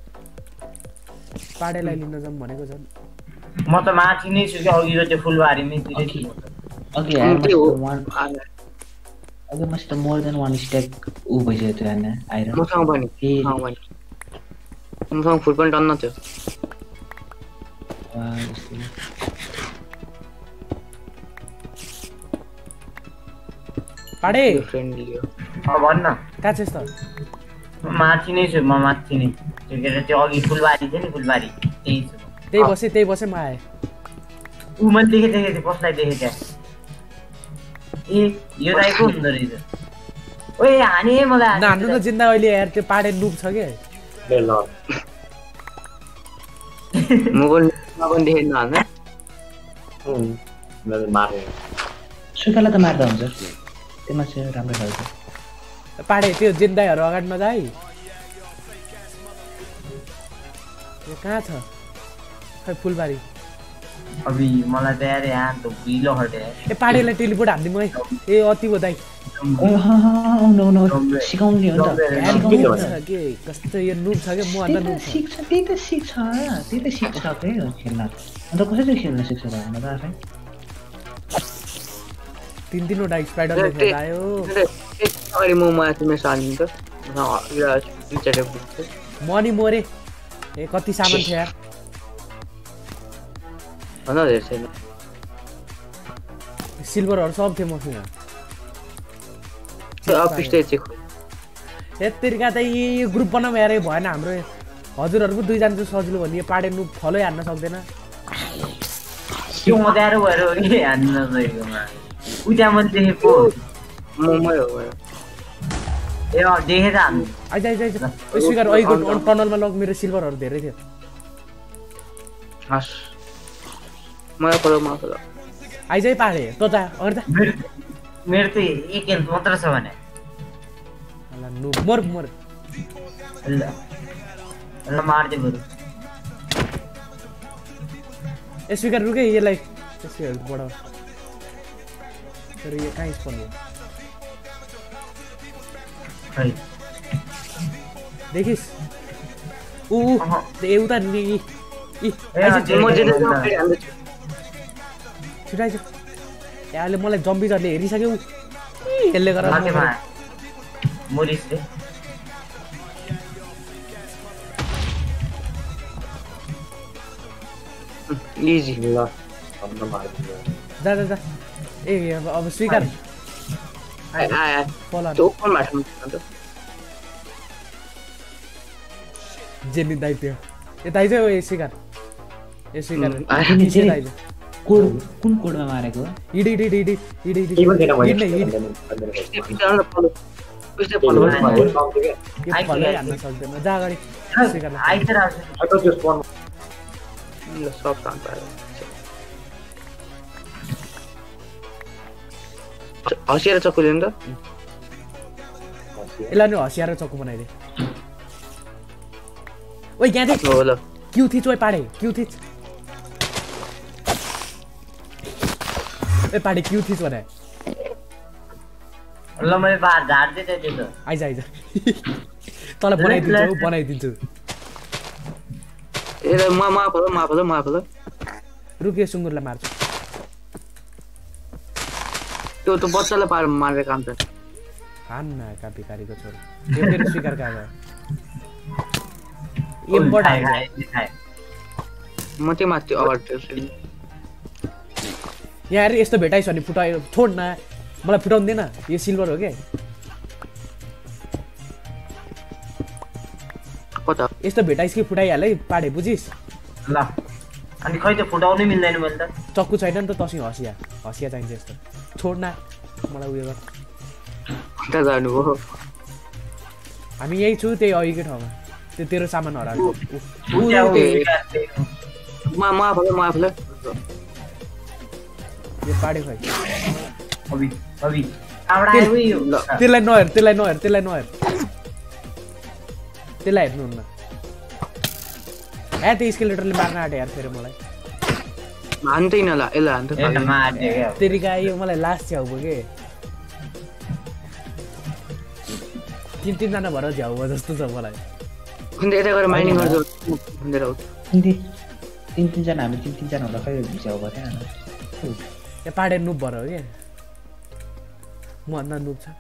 पाडेलाई लिन जाऊँ भनेको छ म त माथि नै छु कि अघि त्यो फुलबारीमै तिरै छु अघि यार वान अघि मसित मोर देन वान स्टेक ऊ भइसक्यो त्यो हैन आइरन मसँग पनि मसँग पनि मसँग फुट पनि टन्न थियो पाडे फ्रेन्डली हो अब भन्न कहाँ छस् त माथि नै छु म माथि नै त्यो के अरे त्यो अघि फुलबारी थियो नि फुलबारी त्यही छु त्यही बसे त्यही बसे म आएँ ऊ मैले देखेँ देखेँ थिएँ कसलाई देखेँ त्यहाँ ए यो दाइ को हुँदो रहेछ ओए हाने मलाई नान्नु त जिन्दा अहिले यार त्यो पाडे नुब छ के ले ल म पनि म पनि देखेन हाल्न उम् मैले मारे सुकाला त मार्दा हुन्छ त्यसमा चाहिँ राम्रो खालको पाडे त्यो जिन्दाहरू अगाडि नजा है यो कहाँ छ खै फुलबारी अबि मलाई त यार यहाँ त भिलो हटे ए पाडेलाई टेलिपोर्ट हान्दिउँ है ए अति भयो दाइ आउनु आउनु सिकाउने हो नि यार त नुब छ के कस्तो यो नुब छ के म अन्त नुब छ सिक्छ त्यही त सिक्छ त्यही त सिक्छ के खेल्न अन्त कसरी खेल्न सिक्छ त होइन त आफै तीन तीनवटा स्पाइडरले खेल्दा आयो अगाडि म माथि मेरो सालिन्छ म नि मोरे ए कति सामान थियो यार भन्दा धेरै छैन सिल्भरहरू सब थियो मसँग पिस्टै चेक यत्तिका त यो ग्रुप बनाउँ यार भएन हाम्रो हजुरहरूको दुईजना चाहिँ सजिलो भन्ने यो पाडे नुब फलै हान्न सक्दैन त्यो मजारो भएर हो कि हान्न नसकेकोमा उ त्यहाँ मैले देखेको मोमै हो ए अँ देखेँ त हामी आइज आइज आइज स्विकार अहिलेको टनलमा लग मेरो सिल्भरहरू धेरै थियो हस् मलाई खोलो मलाई खोलो आइज है पाडे त जा अगाडि जा मेरो मेरो त एक हेल्थ मात्र छ भने ल नुब मर मर ल ल मार्दै बरु ए स्विकार रुके यसलाई त्यसको हेल्थ बढाऊ तर यो कहाँ स्पन हो खै देखिस् ऊ ए उता नि इ इ म जेले छिटाइज याले मलाई जम्बीजहरूले हेरिसक्यो यसले गरेर मोरिस रे इजी ल भन्न मार्दियो जा जा जा ए अब अब स्वीकार आए आए फला त्यो कोन माथि त जेनी दाइ त्यो ए दाइ चाहिँ ए स्वीकार ए स्वीकार आइने चाहिँ कोड कुन कोडमा मारेको इडी इडी इडी इडी इडी इवन देना इडी इडी पिस्टल फलो पिस्टल फलो यो फलै हान्न सक्दैन जा अगाडि स्वीकार आइतर आउँछ I thought just one. ल सब शान्त भयो हसिएर चक्कु लिनु त यसलाई नि हसिएर चक्कु बनाइदे ओइ यहाँ देख हो ल क्यू थिच ओइ पाडे क्यू थिच ए पाडे क्यू थिच भने ल मैले बार झार्दै थिएँ त्यो त आइज आइज तँलाई बनाइदिन्छु बनाइदिन्छु ए म मा फलो मा फलो मा फलो रुकियो सुँगुरलाई मार्छु त्यो त बच्चालाई पार मारेर काम छ खान्न का भिखारीको छोरो यो फेरि स्वीकार का भयो एमबाट खाए आइज खाए खाए म चाहिँ माथि अगाडि यहाँ हेर यस्तो भेटाइस भने फुटायो छोड न मलाई फुटाउनु दिएन यो सिल्भर हो क्या कता यस्तो भेटाइस कि फुटाइहाल है पाडे बुझिस ल अनि खै त फुटाउनै मिल्दैन मैले त चक्कु छैन नि त तसँग हसिया हसिया चाहिन्छ यस्तो छोड न मलाई उयो गर कता जानु हो हामी यही छु त्यही अघिकै ठाउँमा त्यो तेरो सामान हराएको म म आफूले म आफूले यो पाडे खै अबि अबि आवडा आयो यो त्यसलाई नहेर त्यसलाई नहेर त्यसलाई नहेर त्यसलाई हेर्नुहुन्न ए त्यो स्केलेटरले मार्न आँट्यो यार फेरि मलाई हान्दैन ल यसलाई हान्छ ए मार्दियो के तेरी गाई यो मलाई लास्ट झ्याउ भयो के तिन तिनजना भएर झ्याउ भयो जस्तो छ मलाई अन्त यता गएर माइनिङ गर्छु भनेर हो तिन तिन तिनजना हामी तिन तिनजना हुँदा खै झ्याउ भयो त्यहाँ ए पाडे नुब भएर हो के म भन्दा नुब छ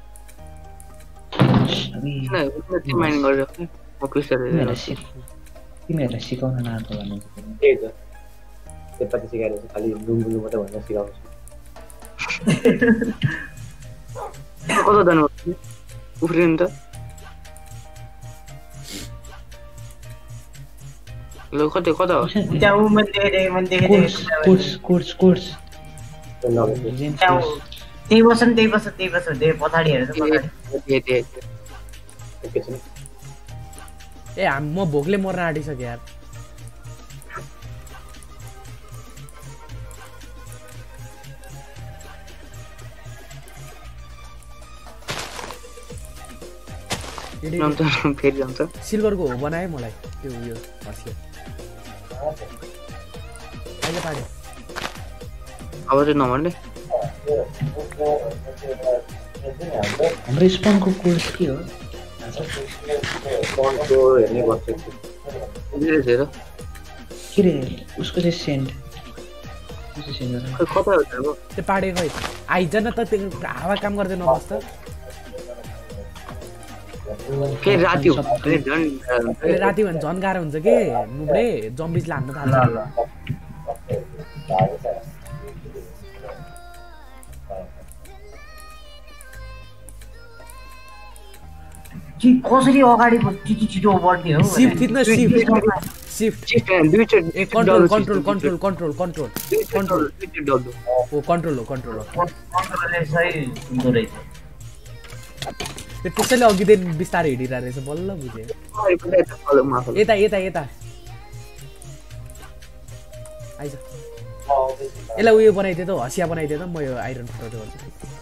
माइनिङ गर्छु म क्रिस्टल तिमीहरूलाई सिकाउन नआएको भन्ने त्यही त त्यसपछि सिकाएर खालि डुङ्गुलु मात्रै भनेर सिकाउँछु कता जानु उफ्रिनु त ल कतै कता हो त्यहाँ उ मैले देखेँ मैले देखेँ कोर्स कोर्स कोर्स त्यही बस नि त्यही बस त्यही बस त्यही पछाडि हेरेर पछाडि ए हाम म भोकले मर्न आँटिसक्यो यार फेरि जान्छ सिल्भरको हो बनाए मलाई त्यो उयो हसिया अहिले पाड्यो अब चाहिँ नभन्ने हाम्रो स्पनको कोर्स के हो हेर्ने गर्छ के रे उसको चाहिँ सेन्ट कता हो त्यो पाडे खै आइज न त त्यो हावा काम गर्दै नबस् त फेरि राति हो राति भने झन् गाह्रो हुन्छ के नुब्रे जम्बिजले हान्न थाल्छ कि कसरी अगाडि छिटो छिटो बढ्ने हो शिफ्ट थिच्न शिफ्ट शिफ्ट ए control control control control control control ओ कन्ट्रोल हो कन्ट्रोल हो कन्ट्रोलले सही हुँदो रहेछ त्यसैले अघिदेखि बिस्तारै हिँडिरहेको रहेछ बल्ल बुझेँ यता यता यता आइज यसलाई उयो बनाइदिए त हसिया बनाइदिए त म यो आइरन फटाउँदै गर्छु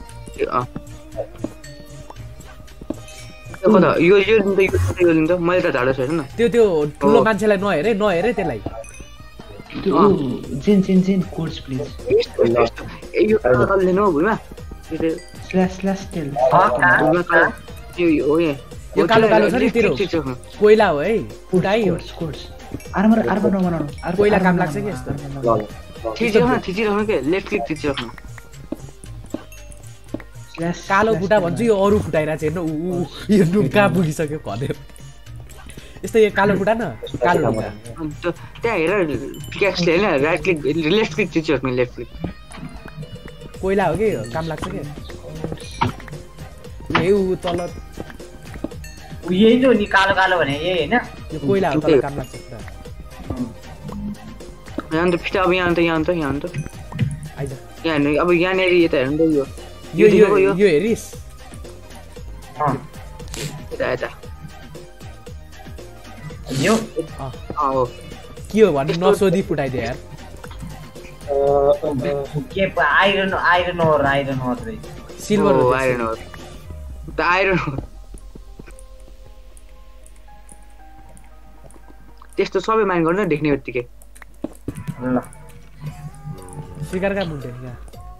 यो यो त मैले त झाडो छैन त्यो त्यो ठुलो मान्छेलाई नहेरे नहेरे त्यसलाई जेन जेन जेन कोर्स प्लिज यो लिनु हो भुइँमा स्ल्यास स्ल्यास टेल यो कालो कालो छ नि तेरो कोइला हो है उडाइ कोर्स कोर्स आर्मर आर्मर नबनाउनु कोइला काम लाग्छ कि यस्तो थिचिराख्नु थिचिराख्नु के लेफ्ट क्लिक थिचिराख्नु कालो खुट्टा भन्छु यो अरू खुट्टाइरहेको छ हेर्नु ऊ यो डुम कहाँ पुगिसक्यो खदेर यस्तो यो कालो खुट्टा न कालो खुट्टा त्यहाँ हेर पिक्याक्सले हैन राइट क्लिक लेफ्ट क्लिक थिचिराख्नु लेफ्ट क्लिक कोइला हो कि काम लाग्छ के ए ऊ तल यही त हो नि कालो कालो भने यही हैन यो कोइला हो तल काम लाग्छ पुरा यहाँ त फिटा अब यहाँ त यहाँ त यहाँ त आइज यहाँ अब यहाँनिर यता हेर्नु त यो यो यो यो हेरिस अँ यता यता यो अँ हो के हो भन्नु नसोधी फुटाइदियो यार के iron iron ore iron ore रहेछ सिल्भर हो आइरन हो त आइरन हो त्यस्तो सबै माइन गर्नु देख्ने बित्तिकै ल स्वीकारका मुन्टे यहाँ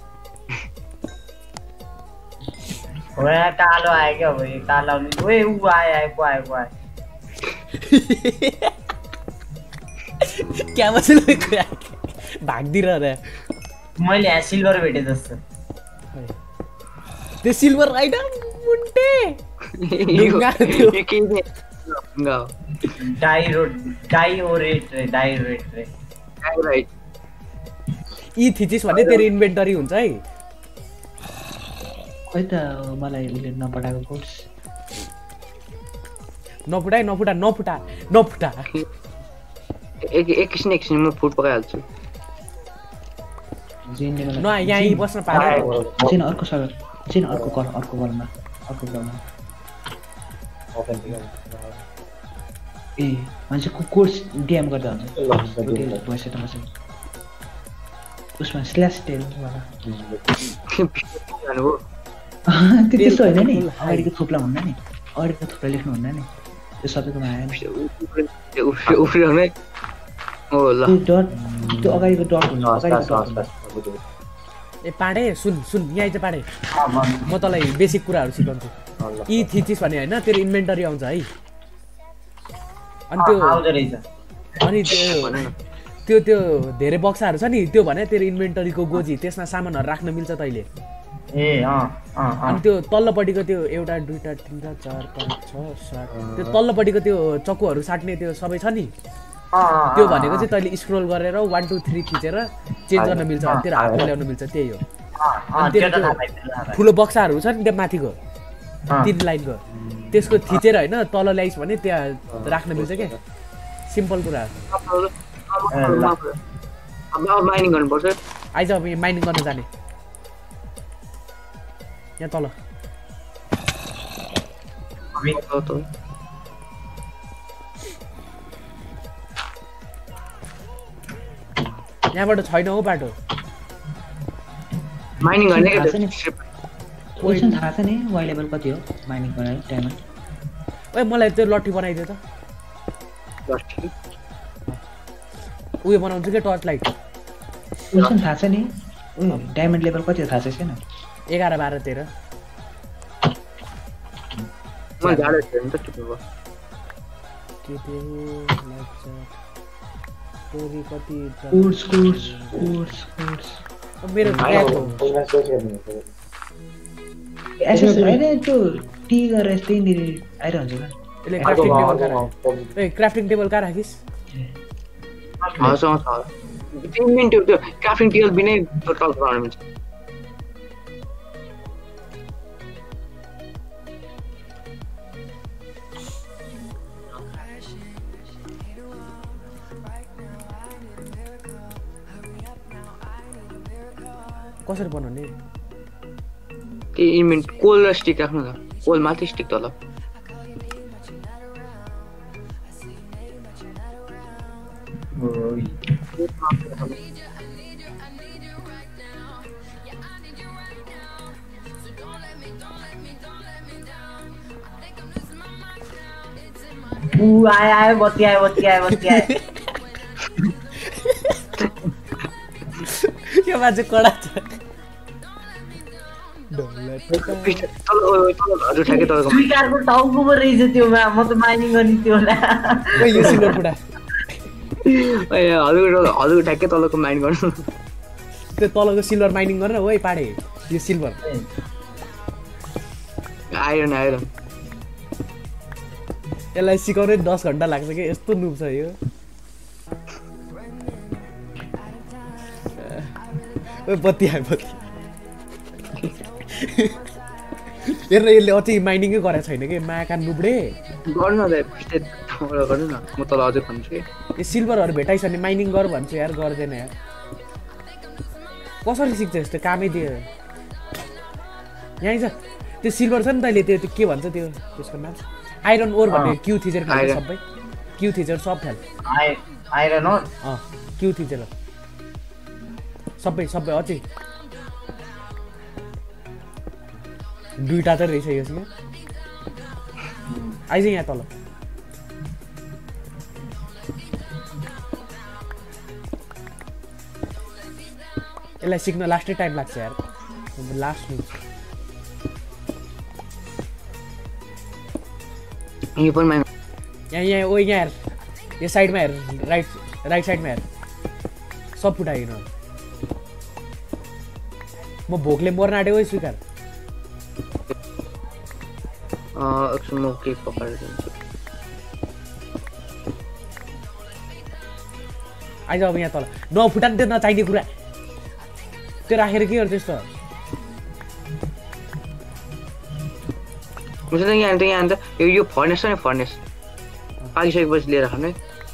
ओए कालो आयो क्या अब यो कालो आउने ओए ऊ आयो आयो को आयो को आयो क्या मसले भाग्दिरह रे मैले यहाँ सिल्भर भेटे जस्तो त्यो सिल्भर होइन मुन्टे डाइरो डाइओरेट रे डाइरेट रे राइट यी थिचिस भने तेरो इन्भेन्टरी हुन्छ है खै त मलाई उसले नपठाएको कोर्स नफुटा नफुटा नफुटा नफुटा एक एकछिन एकछिन म फुड पकाइहाल्छु न यहाँ यही बस्न पाएन चाहिँ अर्को सर्भर चाहिँ अर्को कल अर्को कलमा अर्को कलमा ए मान्छे कोर्स डिएम गर्दा हुन्छ भएछ त मसँग उसमा स्ल्यास टेल त्यस्तो होइन नि अगाडिको थोप्ला हुन्न नि अगाडिको थोप्ला लेख्नु हुन्न नि त्यो सबैकोमा आएन डट त्यो अगाडिको डट हुन्छ ए पाडे सुन सुन यहाँ चाहिँ पाडे म तँलाई बेसिक कुराहरू सिकाउँछु यी थिचिस भने होइन तेरो इन्भेन्टरी आउँछ है अनि त्यो अनि त्यो त्यो धेरै बक्साहरू छ नि त्यो भने तेरो इन्भेन्टरीको गोजी त्यसमा सामानहरू राख्न मिल्छ तैँले ए अँ अनि त्यो तल्लोपट्टिको त्यो एउटा दुईटा तिनवटा चार पाँच छ सात त्यो तल्लोपट्टिको त्यो चक्कुहरू साट्ने त्यो सबै छ नि त्यो भनेको चाहिँ तैँले स्क्रोल गरेर वान टू थ्री थिचेर चेन्ज गर्न मिल्छ भने तेरो हातमा ल्याउन मिल्छ त्यही हो अनि तेरो त्यो ठुलो बक्साहरू छ नि त्यो माथिको तिन लाइनको त्यसको थिचेर होइन तल ल्याइस् भने त्यहाँ राख्न मिल्छ क्या सिम्पल कुरा माइनिङ गर्नुपर्छ आइज अब यहाँ माइनिङ गर्न जाने यहाँ तल यहाँबाट छैन हौ बाटो माइनिङ गर्ने पोजिसन थाहा छ नि वाइ लेभल कति हो माइनिङ गर्ने टाइममा ओए मलाई त्यो लट्ठी बनाइदियो त उयो बनाउँछु क्या टर्च लाइट पोजिसन थाहा छ नि उयो डायमन्ड लेभल कति हो थाहा छ छैन एघार बाह्र तेह्र कोर्स कोर्स कोर्स कोर्स मेरो एसएस हैन त्यो टी गरेर त्यहीँनिर आइरहन्छ ल यसले क्राफ्टिङ टेबल कहाँ राख्यो ए क्राफ्टिङ टेबल कहाँ राखिस् हजुर तीन मिनट त्यो क्राफ्टिङ टेबल बिनै टक गर्न मिल्छ कसरी बनाउने त्यही इन्भेन्ट कोल र स्टिक राख्नु त कोल माथि स्टिक तल ऊ आयो आयो बत्ती आयो बत्ती आयो बत्ती आयो यो मान्छे कडा छ स्वीकारको टाउको पो रहेछ त्यो म त माइनिङ गर्ने त्यो होला यो सिल्भर पुडा हजुर हजुर ठ्याक्कै तलको माइनिङ गर्नु त्यो तलको सिल्भर माइनिङ गरेर ओइ पाडे यो सिल्भर आइरन आइरन यसलाई सिकाउनै दस घन्टा लाग्छ कि यस्तो नुब छ यो बत्ती आयो बत्ती हेर्न यसले अझै माइनिङै गरेको छैन कि माका नुब्डे गर्नु न गर्नु न म तल अझै भन्छु यो सिल्भरहरू भेटाइछ भने माइनिङ गर भन्छु यार गर्दैन यार कसरी सिक्छ यस्तो कामै दियो यहीँ छ त्यो सिल्भर छ नि तैँले त्यो के भन्छ त्यो त्यसको नाम आइरन ओर भन्ने क्यु थिचेर खान्छ सबै क्यु थिचेर सब फ्याल आइरन ओर अँ क्यु थिचेर सबै सबै अझै दुईटा त रहेछ यसमा आइज यहाँ तल यसलाई सिक्न लास्टै टाइम लाग्छ यार लास्ट न्युज यहाँ यहाँ ओ यहाँ हेर यो साइडमा हेर राइट राइट साइडमा हेर सब फुटाइकन म भोकले मर्न आँटेको स्वीकार एकछिन म के पकाएर दिन्छु आइज अब यहाँ तल नफुटा नि त्यो नचाहिने कुरा त्यो राखेर के गर्छ त्यस्तो यहाँ यहाँ यो फर्नेस छ नि फर्नेस पाकिसकेपछि लिएर खानु है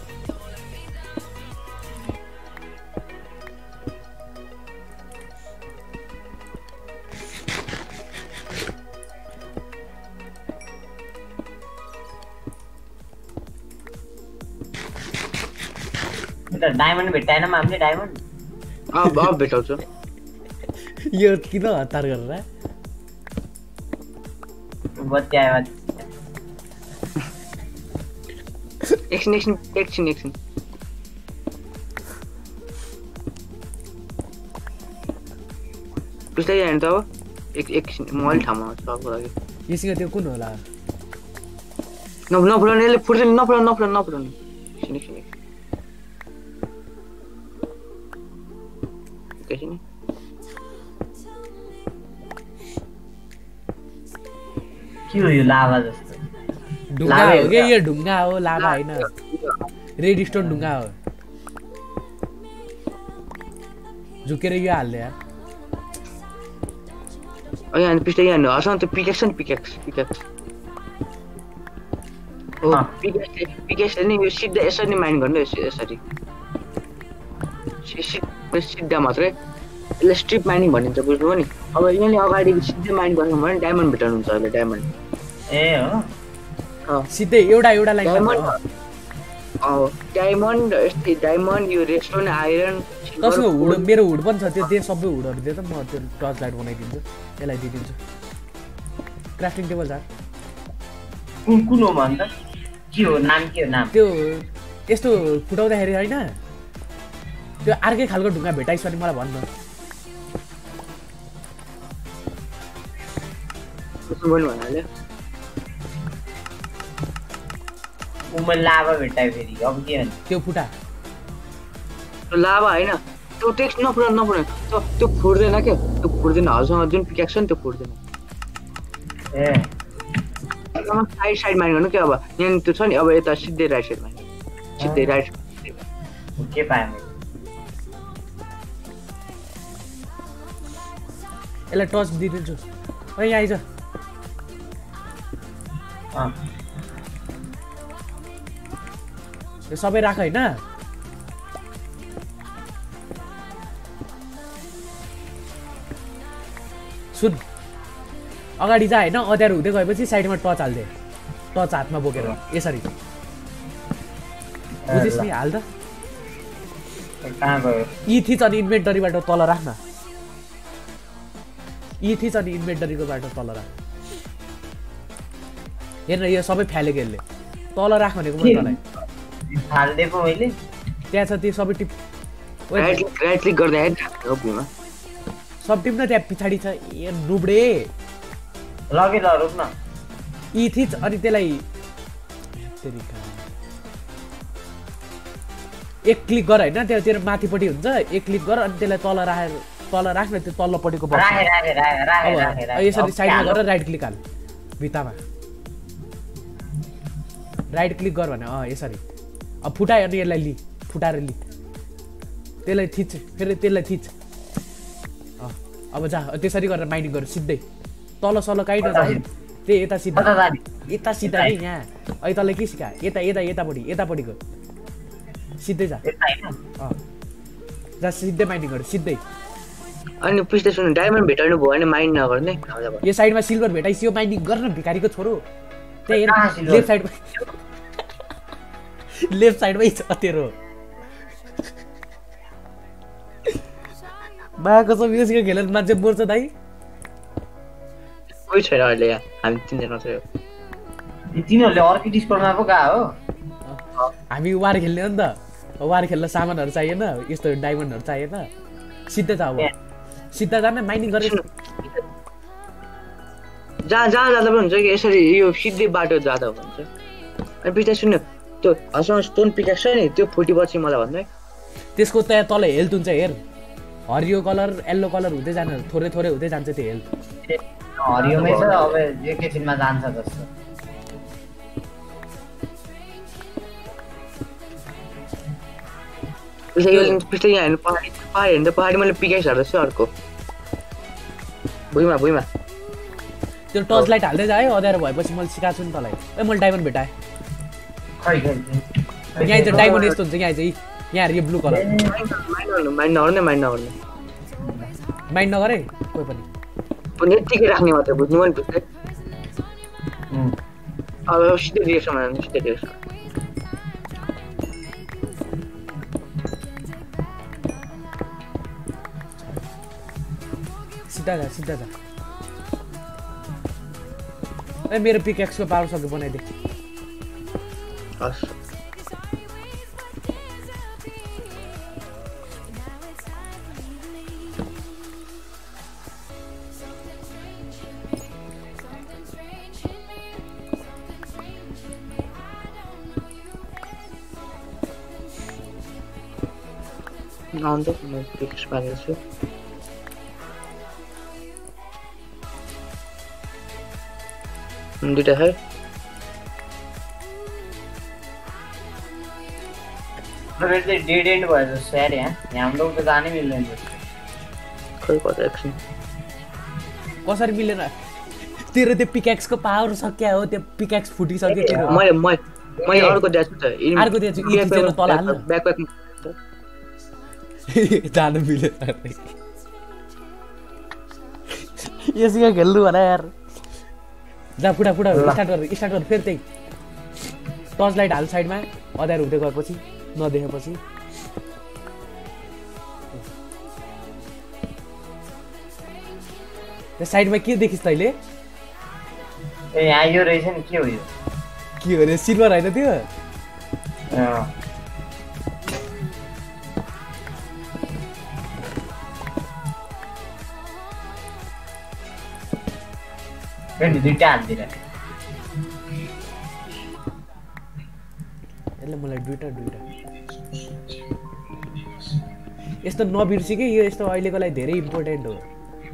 डायमन्ड भेट्टाएन हामीले डायमन्ड अब अब भेटाउँछु यो किन हतार गरेर बत्ती आयो एकछिन एकछिन एकछिन एकछिन पुस्तै जाने त अब एक एकछिन म अलि ठाउँमा सबको लागि यसको त्यो कुन होला न नफुलाउने यसले फुट्दैन नफुलाउनु नफुलाउनु नफुलाउनु एकछिन एकछिन एकछिन के हो यो लाभा जस्तो ढुङ्गा हो के यो ढुङ्गा हो लाभा हैन रेड स्टोन ढुङ्गा हो झुकेर यो हाल्ले यार अ यहाँ पिस्टै यहाँ हसन त्यो पिकेक्स नि पिकेक्स पिकेक्स ओ पिकेक्स पिकेक्स नि यो सिधा यसरी माइन गर्नु यसरी सिधा सिधा मात्रै यसले स्ट्रिप माइनिङ भनिन्छ बुझ्नुभयो नि अब यहाँले अगाडि सिधै माइन गर्नु भने डायमन्ड भेटाउनु हुन्छ अहिले डायमन्ड ए हो सिधै एउटा एउटा लाइन डायमन्ड अ डायमन्ड यस्तै डायमन्ड यो रेस्टोन आइरन तसको हुड मेरो हुड पनि छ त्यो दे सबै हुडहरु दे त म त्यो टर्च लाइट बनाइदिन्छु यसलाई दिदिन्छु क्राफ्टिङ टेबल छ कुन कुन हो भन्दा के हो नाम के हो नाम त्यो यस्तो फुटाउँदाखेरि हैन त्यो अर्कै खालको ढुङ्गा भेटाइस् भने मलाई भन्न कस्तो बोल्नु भन्नाले उमल लाभा भेटायो फेरि अब के भन्छ त्यो फुटा त्यो लाभा हैन त्यो टेक्स्ट नफुरा नफुरा त्यो त्यो फुट्दैन के त्यो फुट्दैन हजुरसँग जुन पिक्याक्स छ नि त्यो फुट्दैन ए अब साइड साइड माइन गर्नु के अब यहाँ त्यो छ नि अब यता सिधै राइट साइड माइन सिधै राइट के पाएँ यसलाई टच दिदिन्छु अ यहाँ आइज अ यो सबै राख हैन सुन अगाडि जा हैन अध्यारो हुँदै गएपछि साइडमा टच हाल्दे टच हातमा बोकेर यसरी बुझिस् नि हाल त कहाँ गयो यी थिच अनि इन्भेन्टरीबाट तल राख्न यी थिच अनि इन्भेन्टरीको बाटो तल राख हेर्न यो सबै फ्यालेको यसले तल राख भनेको मैले तँलाई हाल्दिएको मैले त्यहाँ छ त्यो सबै टिप राइट राइट क्लिक गर्दा हेड ओपनमा सब टिप न त्यहाँ पछाडि छ ए डुब्डे लगे ल रोक्न यी थिच अनि त्यसलाई एक क्लिक गर हैन त्यो तेरो माथिपट्टि हुन्छ एक क्लिक गर अनि त्यसलाई तल राखेर तल राख्न त्यो तल्लोपट्टिको बक्स राखे राखे राखे राखे राखे अब यसरी साइडमा गरेर राइट क्लिक हाल भित्तामा राइट क्लिक गर भने अँ यसरी अब फुटायो अनि यसलाई लि फुटाएर लि त्यसलाई थिच फेरि त्यसलाई थिच अँ अब जा त्यसरी गरेर माइनिङ गर सिधै तल सल काहीँ नजा त्यही यता सिधा यता सिधा नि यहाँ अहिले तँलाई के सिका यता यता यतापट्टि यतापट्टिको सिधै जा अँ जा सिधै माइनिङ गर सिधै अनि पिस्टे सुन डायमन्ड भेटाउनु भयो भने माइन नगर्ने यो साइडमा सिल्भर भेटाइस यो माइनिङ गर्न भिखारीको छोरो त्यही हेर लेफ्ट साइडमा लेफ्ट साइडमै छ तेरो माको सब यसको खेलेर मान्छे बोर्छ दाइ कोही छैन अहिले यहाँ हामी तिनजना छ तिनीहरूले अर्कै डिस्कर्डमा पो गएको हो हामी वार खेल्ने हो नि त वार खेल्न सामानहरू चाहिएन यस्तो डायमन्डहरू चाहिएन सिधै छ अब सिधा जान माइनिङ गरेर जहाँ जहाँ जाँदा पनि हुन्छ कि यसरी यो सिधै बाटो जाँदा हुन्छ अनि पिस्टे सुन्नु त्यो हसँग स्टोन पिक्याक्स छ नि त्यो फुटेपछि मलाई भन्नु है त्यसको त्यहाँ तल हेल्थ हुन्छ हेर हरियो कलर येल्लो कलर हुँदै जान्छ थोरै थोरै हुँदै जान्छ त्यो हेल्थ हरियोमै छ अब एकैछिनमा जान्छ जस्तो पिस्टे यहाँ हेर्नु पहाडी पहाडी हेर्नु त पहाडी मैले पिक्याक्स हाल्दैछु अर्को भुइँमा भुइँमा त्यो टर्च लाइट हाल्दै जा है अँध्यारो भएपछि मैले सिकाएको छु नि तँलाई ए मैले डायमन्ड भेटाएँ खै खै यहाँ चाहिँ डायमन्ड यस्तो हुन्छ यहाँ चाहिँ यहाँ यो ब्लू कलर माइन्ड नगर्ने माइन्ड नगर्ने माइन्ड नगरे कोही पनि पनि यतिकै राख्ने मात्रै बुझ्नु पनि बुझ्दै अब सिधै डिरेक्सनमा जानु सिधै डिरेक्सन सिधा जा सिधा जा ए मेरो पिकएक्सको पावर सक्यो बनाइदे हस् आउँदा म पिक्स पारेछु दुईटा है डेड एन्ड भयो जस्तो यार यहाँ यहाँ हम लोग त जानै मिल्दैन खै कता एकछिन कसरी मिलेन तेरो त्यो पिकएक्सको पावर सक्या हो त्यो पिकएक्स फुटिसक्यो तेरो मैले मैले मैले अर्को दिएको छु त अर्को दिएको छु यी चाहिँ तल हाल्नु ब्याक ब्याक जानु मिलेन यसको खेल्नु भन यार जा पुडा पुडा स्टार्ट गर स्टार्ट गर फेरि त्यही टर्च लाइट हाल साइडमा अँध्यारो हुँदै गएपछि नदेखेपछि त्यो साइडमा के देखिस् तैँले ए यहाँ यो रहेछ नि के हो यो के हो रे सिल्भर होइन त्यो फेरि दुईटा हाल्दिएर यसले मलाई दुईटा दुईटा यस्तो नबिर्सी कि यो यस्तो अहिलेको लागि धेरै इम्पोर्टेन्ट हो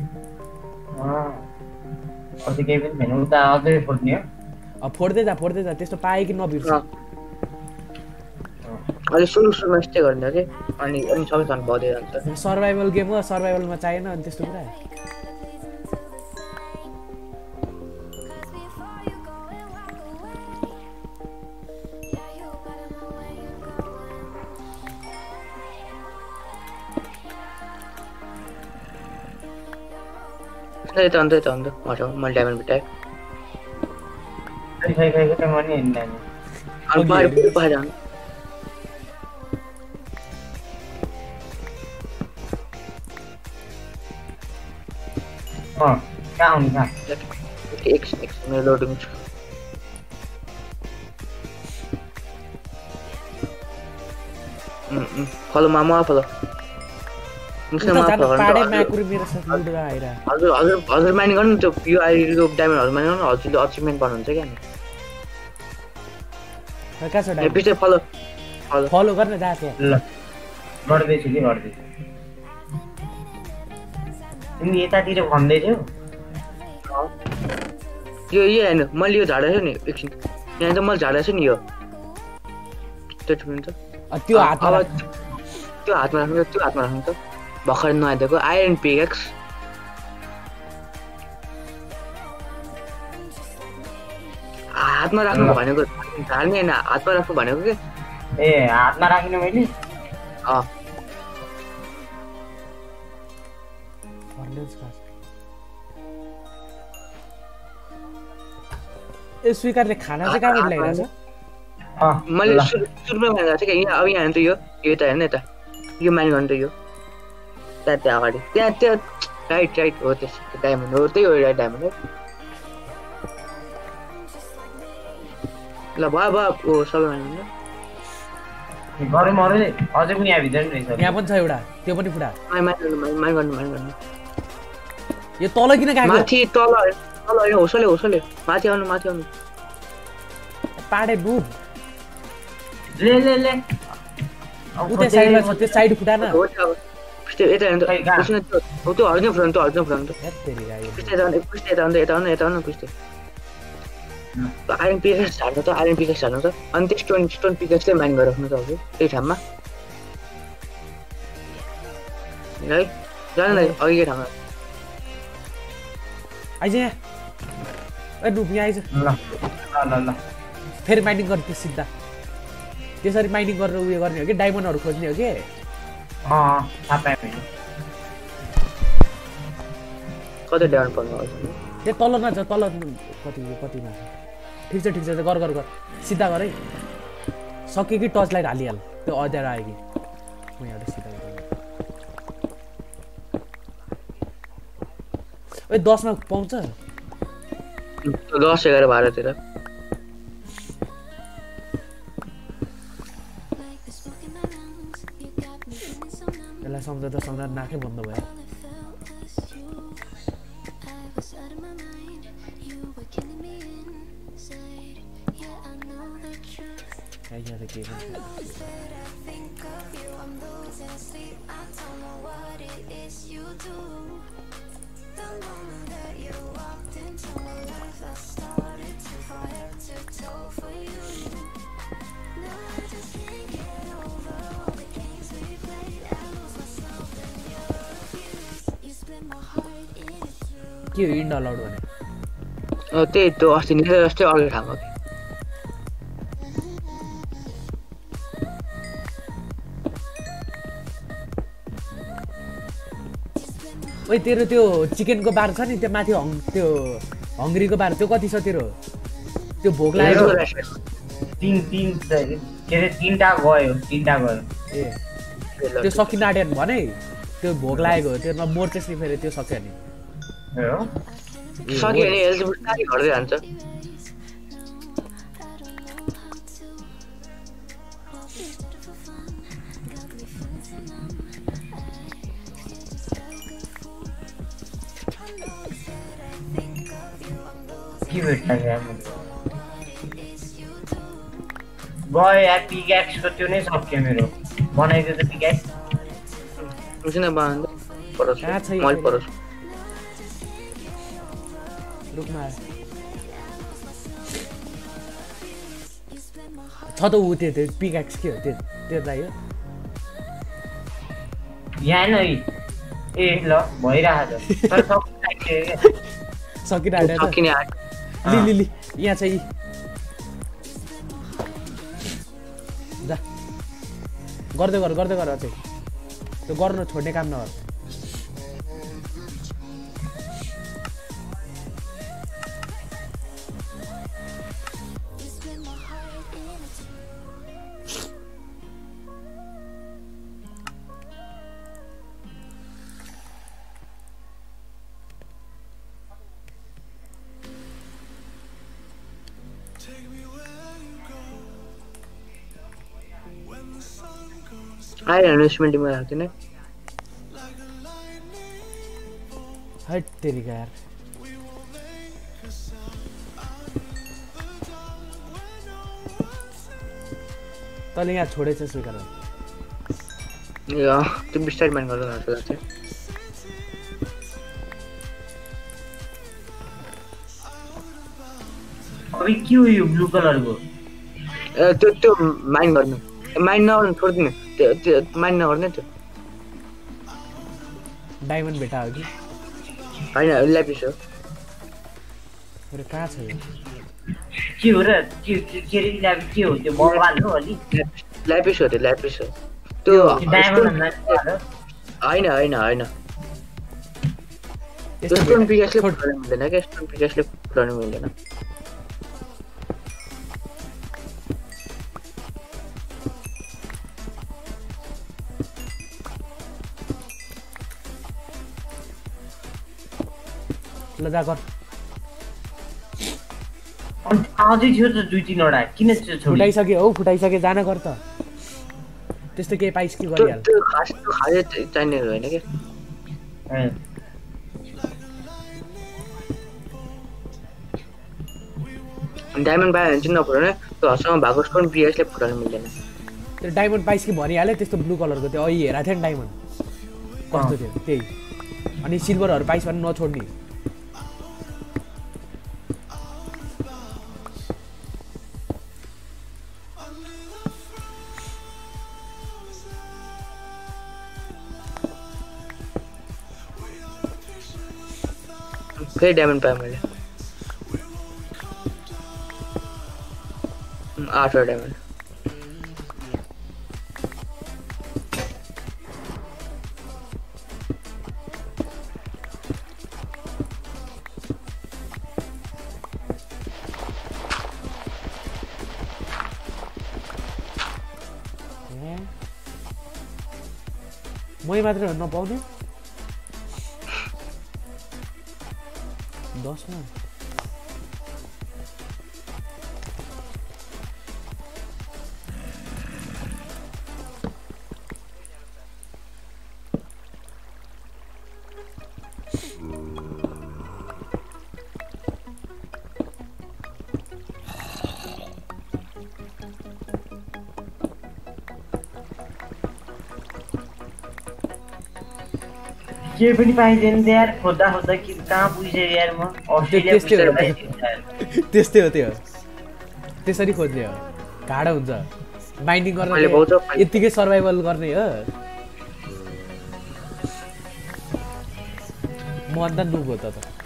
अझै केही पनि छैन उता अझै फोड्ने हो अब फोड्दै जा फोड्दै जा त्यस्तो पाए कि नबिर्सी अहिले सुरु सुरुमा यस्तै गर्ने अरे अनि अनि सबैजना भदै जान्छ सर्भाइभल गेम हो सर्भाइभलमा चाहिएन अनि त्यस्तो कुरा यता अन्त यता अन्त मजा मैले डायमन्ड बिटाएँ खै खै खै खै मनी हिँड्दैन अनि बाहिर बाहिर जानु अँ कहाँ आउनु कहाँ एकछिन एकछिन मेरो लोडिङ छ फलो मामा फलो पाडे माकुरी मेरो साथ लुडेर आइरा हजुर हजुर हजुर माइनिङ गर्नु त्यो यो आइडीको डायमन्डहरु माइनिङ गर्नु हजुरले अचिभमेन्ट पाउनुहुन्छ क्या नि कहाँ छ डायमन्ड पछि फलो फलो फलो गर्न जा त्यहाँ ल गर्दैछु कि गर्दैछु तिमी यतातिर भन्दै थियौ यो यो हैन मैले यो झाडेको छु नि एकछिन यहाँ त मैले झाडेको छु नि यो त्यो ठुलो छ त्यो हातमा त्यो हातमा राख्नु त्यो हातमा राख्नु त भर्खर नआइदिएको आइरन पिकेक्स हातमा राख्नु भनेको झार्ने हैन हातमा राख्नु भनेको के ए हातमा राख्नु मैले अ ए स्वीकारले खाना चाहिँ कहाँबाट ल्याइरहेछ मैले सुरुमा भनेको थिएँ कि यहाँ अब यहाँ त यो यो त हेर्नु यता यो माइन गर्नु त यो त्यहाँ त्यहाँ अगाडि त्यहाँ त्यो राइट राइट हो त्यसको डायमन्ड हो त्यही हो राइट डायमन्ड हो ल भयो भयो ओ सबै माइन गरौँ अरू अझै पनि यहाँ भित्र नि रहेछ यहाँ पनि छ एउटा त्यो पनि पुरा माइन गर्नु माइन गर्नु माइन गर्नु यो तल किन गएको माथि तल तल होइन होसले होसले माथि आउनु माथि आउनु पाडे बुब ले ले ले उता साइडमा छ त्यो साइड फुटा न त्यो यता हेर्नु उसले त्यो त्यो हर्ने फ्रन्ट त्यो हर्ने फ्रन्ट तेरी गाई पुस्ते यता पुस्ते यता यता आउनु यता आउनु पुस्ते आइरन पिकेक्स झार्नु त आइरन पिकेक्स झार्नु त अनि त्यो स्टोन स्टोन पिकेक्सले माइन गरेर राख्नु त हजुर त्यही ठाउँमा है जानु न अघिकै ठाउँमा आइज यहाँ ए डुब यहाँ आइज ल ल ल फेरि माइनिङ गर्नु त्यो सिधा त्यसरी माइनिङ गरेर उयो गर्ने हो कि डायमन्डहरु खोज्ने हो के अँ थाहा पाएँ मैले कतै डाउन पर्नु हो त्यो तल न छ तल कति कतिमा छ ठिक छ ठिक छ गर गर गर सिधा गर है सक्यो कि टर्च लाइट हालिहाल त्यो अँध्यारो आयो कि म यहाँबाट सिधा गरेँ ओइ दस मा पाउँछ दस एघार बाह्र तिर यसलाई सम्झँदा सम्झँदा नाकै बन्द भयो के हो इन्ड अलाउड भने त्यही त्यो अस्ति नि जस्तै अगाडि ठाउँमा ओइ तेरो त्यो चिकनको बार छ नि त्यो माथि हङ त्यो हङ्ग्रीको बार त्यो कति छ तेरो त्यो भोक लागेको तीन तीन के अरे तीनटा गयो तीनटा गयो ए त्यो सकिन आँट्यो भने त्यो भोक लागेको त्यो न मोर्चेस नि फेरि त्यो सक्यो नि हो सक्यो नि हेल्थ बुस्टै घट्दै जान्छ के भेट्ला यार गयो यार पिक्याक्स को त्यो नै सक्यो मेरो बनाइदियो त पिक्याक्स किन बनाउँदा परोस् मल परोस् रुकमा छ त उ त्यो त्यो पिक्याक्स के हो त्यो त्यो दाइ हो यहाँ नै ए ल भइरहेछ तर सकिरहेको सकिरहेको सकिने लि लि लि यहाँ छ यी जा गर्दै गर गर्दै गर अझै त्यो गर्नु छोड्ने काम नगर आइरन इन्भेस्टमेन्टमा राख्थ्यो नि हट तेरिका यार तैँले यहाँ छोडेछ स्वीकार त्यो बिस्तारै माइन गर्दा लाग्छ अबे के हो यो ब्लू कलरको त्यो त्यो माइन गर्नु माइन नगर्नु छोड्दिनु त्यो त्यो माइन नगर्ने त्यो डायमन्ड भेटा हो कि होइन ल्यापिस हो अरे कहाँ छ यो के हो र के के रे ल्यापिस के हो त्यो भगवान हो अलि ल्यापिस हो त्यो ल्यापिस हो त्यो डायमन्ड होइन होइन होइन स्टोन पिकेसले फुटाउनु मिल्दैन क्या स्टोन पिकेसले फुटाउनु मिल्दैन ल जा गर अझै थियो त दुई तीनवटा किन फुटाइसक्यो हौ फुटाइसक्यो जान गर त त्यस्तो केही पाइस कि गरिहाल त्यो खास त्यो खासै चाहिने होइन क्या डायमन्ड पायो भने चाहिँ नफुटाउने त्यो हसँग भएको स्टोन पिएसले फुटाउनु मिल्दैन त्यो डायमन्ड पाइस कि भनिहाल्यो त्यस्तो ब्लू कलरको त्यो अहिले हेरेको थियो नि डायमन्ड कस्तो थियो त्यही अनि सिल्भरहरू पाइस भने नछोड्ने फेरि डायमन्ड पाएँ मैले आठवटा डायमन्ड मै मात्र हो नपाउने दस मा के पनि पाइदैन यार खोज्दा खोज्दा कि कहाँ पुगिसक्यो यार म अस्ट्रेलिया त्यस्तै हो त्यो त्यसरी खोज्ने हो गाह्रो हुन्छ माइनिङ गर्न यतिकै सर्भाइभल गर्ने हो म अन्त नुब हो त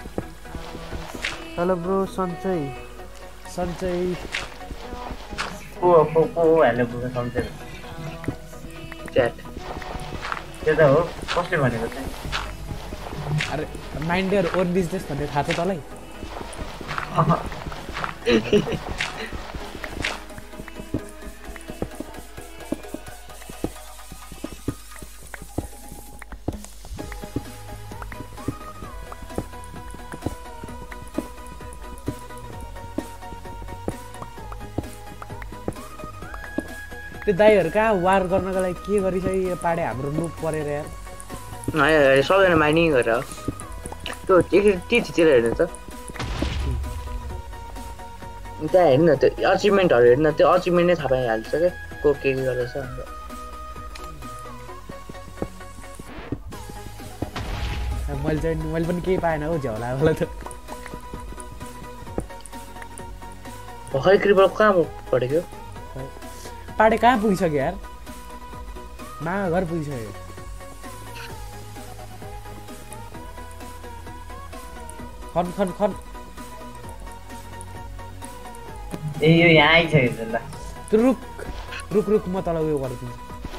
हेलो ब्रो सन्चै सन्चै को को को हेलो ब्रो सन्चै च्याट त्यो त हो कसले भनेको चाहिँ अरे माइन्ड योर ओन बिजनेस भन्ने थाहा छ तँलाई त्यो दाइहरु कहाँ वार गर्नको लागि के गरिसक्यो पाडे हाम्रो नुप परेर यार है सबैजना माइनिङ गरेर त्यो टी थिचेर हेर्नु त त्यहाँ हेर्नु न त्यो अचिभमेन्टहरू हेर्नु न त्यो अचिभमेन्ट नै थाहा पाइहाल्छ क्या को के के गर्दैछ अन्त मैले चाहिँ मैले पनि केही पाएन हौ झ्याउला मलाई त भर्खरै क्रिपर कहाँ पढेको पाडे कहाँ पुगिसक्यो यार मा घर पुगिसक्यो खन खन खन ए यो यहाँ आइसक्यो ल त्यो रुक रुक रुक म तल उयो गरिदिन्छु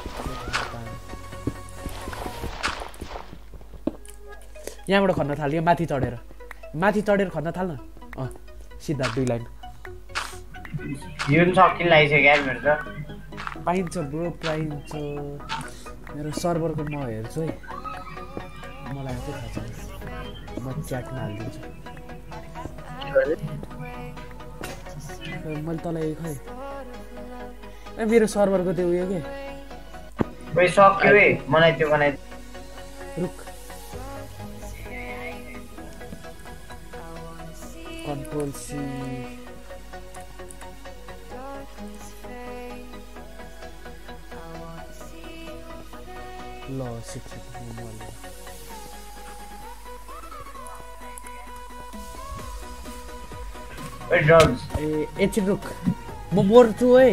यहाँबाट खन्न थाल्यो माथि चढेर माथि चढेर खन्न थाल्न अँ सिधा दुई लाइन यो पनि सकिन लागिसक्यो यार मेरो त पाइन्छ ब्रो पाइन्छ मेरो सर्भरको म हेर्छु है मलाई चाहिँ थाहा छैन म च्याटमा हालिदिन्छु मैले तँलाई खै ए मेरो सर्भरको त्यो उयो के ओइ सक्यो है मलाई त्यो बनाइ रुक कन्ट्रोल सी ल शिक्षक मोबाइल ओइ ड्रग्स ए एकछिन रुक म मर्छु है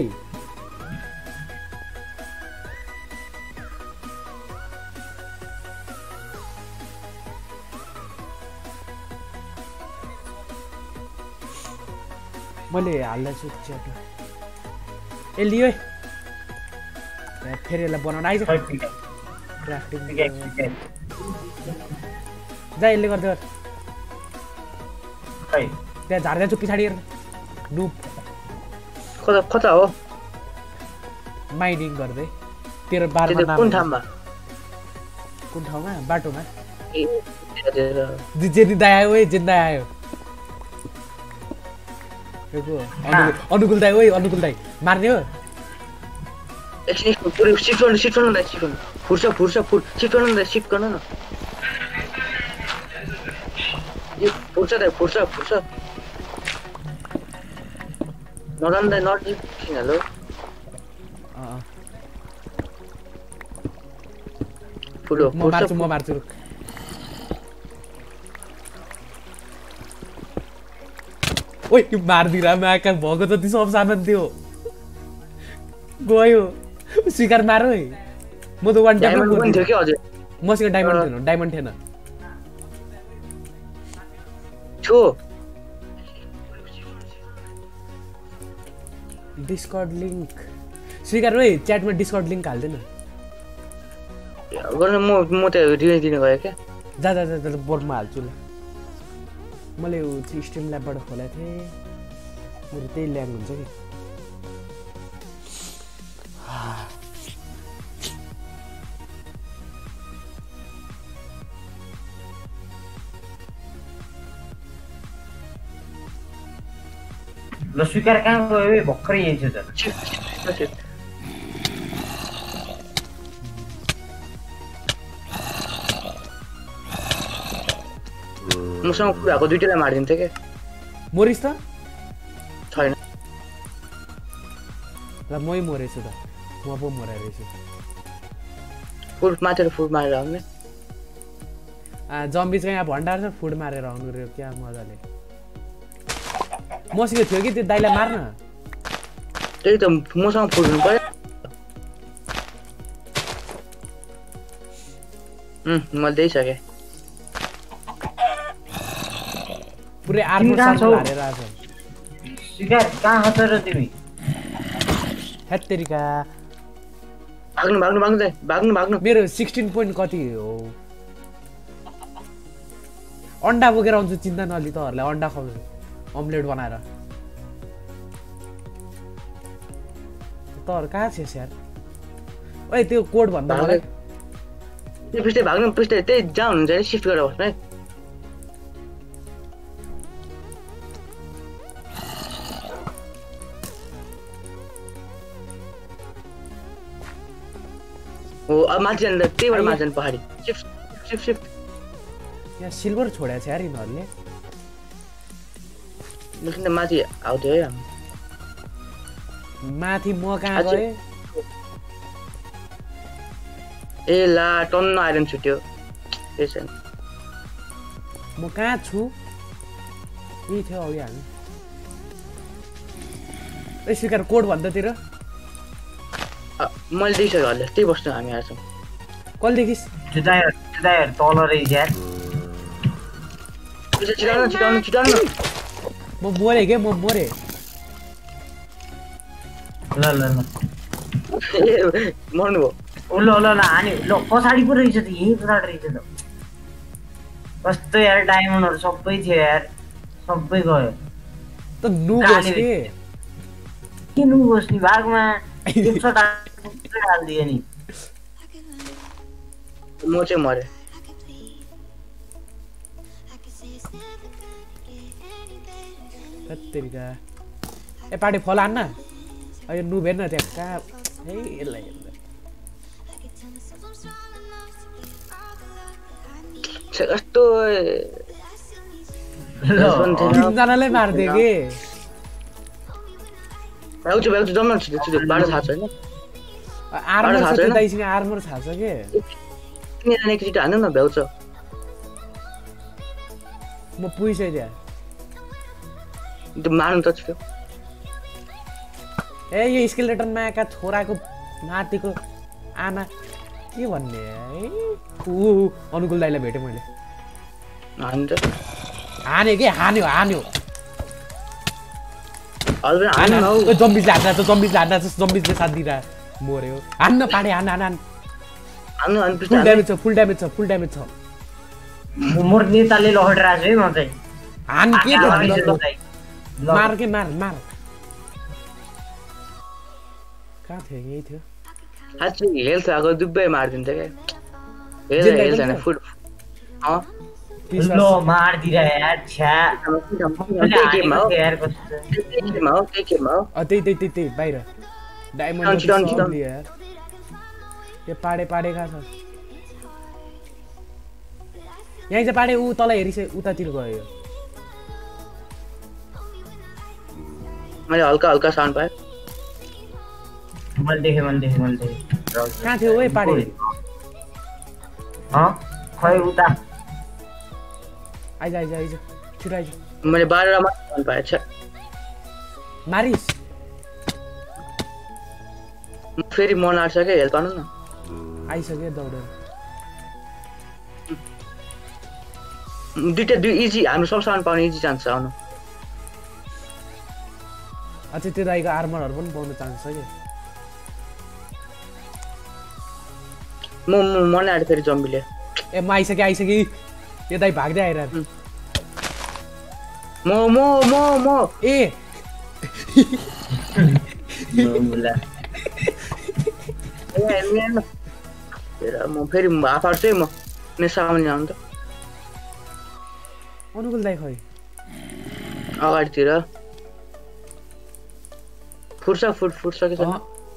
मैले हाल्दैछु च्याट ए लियो है फेरि यसलाई बनाउन आइज क्राफ्टिङ जा यसले गर्दै खै त्यहाँ झार्दै छु पछाडि हेर नुप कता कता हो माइनिङ गर्दै तेरो बारमा नाम कुन ठाउँमा कुन ठाउँमा बाटोमा ए जेनी दाइ आयो है जेनी दाइ आयो अनुकूल दाइ ओइ अनुकूल दाइ मार्ने हो एकछिन पुरै सिफ्ट गर्नु सिफ्ट गर्नु दाइ सिफ्ट गर्नु फुर्छ फुर्छ फुर सिफ्ट गर्नु दाइ सिफ्ट गर्नु न यो फुर्छ दाइ फुर्छ फुर्छ नजानु दाइ नट किन हेलो फुलो म मार्छु म मार्छु ओइ यो मार्दिरा माका भएको जति सब सामान थियो गयो स्वीकार मार है म त वान टाइम पनि थियो कि हजुर मसँग डायमन्ड थिएन डायमन्ड थिएन छु डिस्कर्ड लिंक स्वीकार है च्याटमा डिस्कर्ड लिंक हाल्दैन गर्न म म त रिल दिन गयो क्या जा जा जा बोर्डमा हाल्छु ल मैले स्ट्रिम ल्याबबाट खोलेको थिएँ मेरो त्यही ल्याङ हुन्छ कि ल स्वीकार कहाँ गयो भर्खरै यही छ त मसँग कुराको दुईटैलाई मारिदिन्थ्यो के मोरिस त छैन ल मै मरेछु त म पो मरेर रहेछु फुड माथि फुड मारेर आउने जम्बी चाहिँ यहाँ भण्डार छ फुड मारेर आउनु रे क्या मजाले मसित थियो कि त्यो दाइलाई मार्न त्यही त मसँग फुड हुनु पर्यो उम् मैले दिइसकेँ पुरै आर्मर सार्मर हालेर आछ स्वीकार कहाँ हत र तिमी हेत तेरिका भाग्नु भाग्नु भाग्नु दे भाग्नु भाग्नु मेरो सिक्सटिन पोइन्ट कति हो अन्डा बोकेर आउँछु चिन्ता नलि तहरुलाई अन्डा खुवाउँछु अमलेट बनाएर तहरु कहाँ छस् यार ओइ त्यो कोड भन्दा मलाई त्यो पिस्टे भाग्नु पिस्टे त्यही जहाँ हुनुहुन्छ नि शिफ्ट गरेर बस्नु है ओ अब माथि जानु त्यहीबाट माथि जानु पहाडी शिफ्ट शिफ्ट शिफ्ट यहाँ सिल्भर छोडेको छ यार यिनीहरूले लेकिन माथि आउँथ्यो है माथि म कहाँ गएँ ए ला टन्न आइरन छुट्यो त्यसै म कहाँ छु यही थियो अघि हामी ए स्वीकार कोड भन्दातिर मैले देखिसक्यो होला त्यही बस्नु हामी आएछौँ कहिले देखिस् त्यो टायर त्यो टायर तल रहेछ यार छिटाउनु छिटाउनु छिटाउनु म मरेँ के म मरेँ ल ल ल मर्नु भयो ओ ल ल ल हाने ल पछाडि पो रहेछ त यही पछाडि रहेछ त कस्तो यार डायमन्डहरु सबै थियो यार सबै गयो त नुगोस् के के नुगोस् नि भागमा एकसठ हाल्दियो नि म चाहिँ मरे कत्तेरिका ए पार्टी फल आन्न अहिले नुब हेर्न त्यहाँ कहाँ है यसलाई कस्तो तिनजनालाई मारिदियो कि भाउजू भाउजू जम्न छिटो छिटो बाटो थाहा छैन आर्मर छ त्यो दाइसँग आर्मर थाहा छ के तिनीहरुले एकचोटि हान्नु न भ्याउँछ म पुइसै त्यहाँ त्यो मार्नु त छिटो ए यो स्केलेटन मायाका छोराको नातिको आमा के भन्ने है ऊ अनुकूल दाइलाई भेटेँ मैले हान्छ हान्यो के हान्यो हान्यो हजुर हान्नु न हौ जम्बिजले हान्दा छ जम्बिजले हान्दा छ जम्बिजले साथ दिइरा मर्यो हान्न पाडे हान्न हान्न हान्नु हान्नु फुल ड्यामेज छ फुल ड्यामेज छ फुल ड्यामेज छ मोर नेताले लहडिरहेको है म चाहिँ हान के मार के मार मार कहाँ थियो यही थियो साँच्चै हेल्थ आएको दुब्बै मारिदिन्थ्यो क्या हेल्थ हेल्थ छैन फुड अँ लो मार दिरा यार छ्या त्यही गेममा हो यार कस्तो त्यही गेममा हो त्यही गेममा हो अ त्यही त्यही त्यही त्यही बाहिर डायमन्ड छिटो छिटो यार त्यो पाडे पाडे कहाँ छ यहाँ चाहिँ पाडे ऊ तल हेरिस उतातिर गयो मैले हल्का हल्का साउन्ड पाएँ मैले देखेँ मैले देखेँ मैले देखेँ कहाँ थियो ओए पाडे अँ खै उता आइज आइज आइज छिटो आइज मैले बाह्र मात्र साउन्ड पाएँ छ मारिस फेरि मन आँट्छ क्या हेल्प पाउनु न आइसक्यो दौडेर दुइटा दुई इजी हाम्रो सब साउन्ड पाउने इजी चान्स छ आउनु अझै त्यो दाइको आर्मरहरू पनि पाउनु चान्स छ कि म मन आँट्यो फेरि जम्बीले ए म आइसकेँ आइसकेँ यो दाइ भाग्दै आइरह म म म म ए म फेरि हाफ आर्छु है म सामान्य आउनु त अनुकूल दाइ खै अगाडितिर फुर्छ फुट फुट्छ के छैन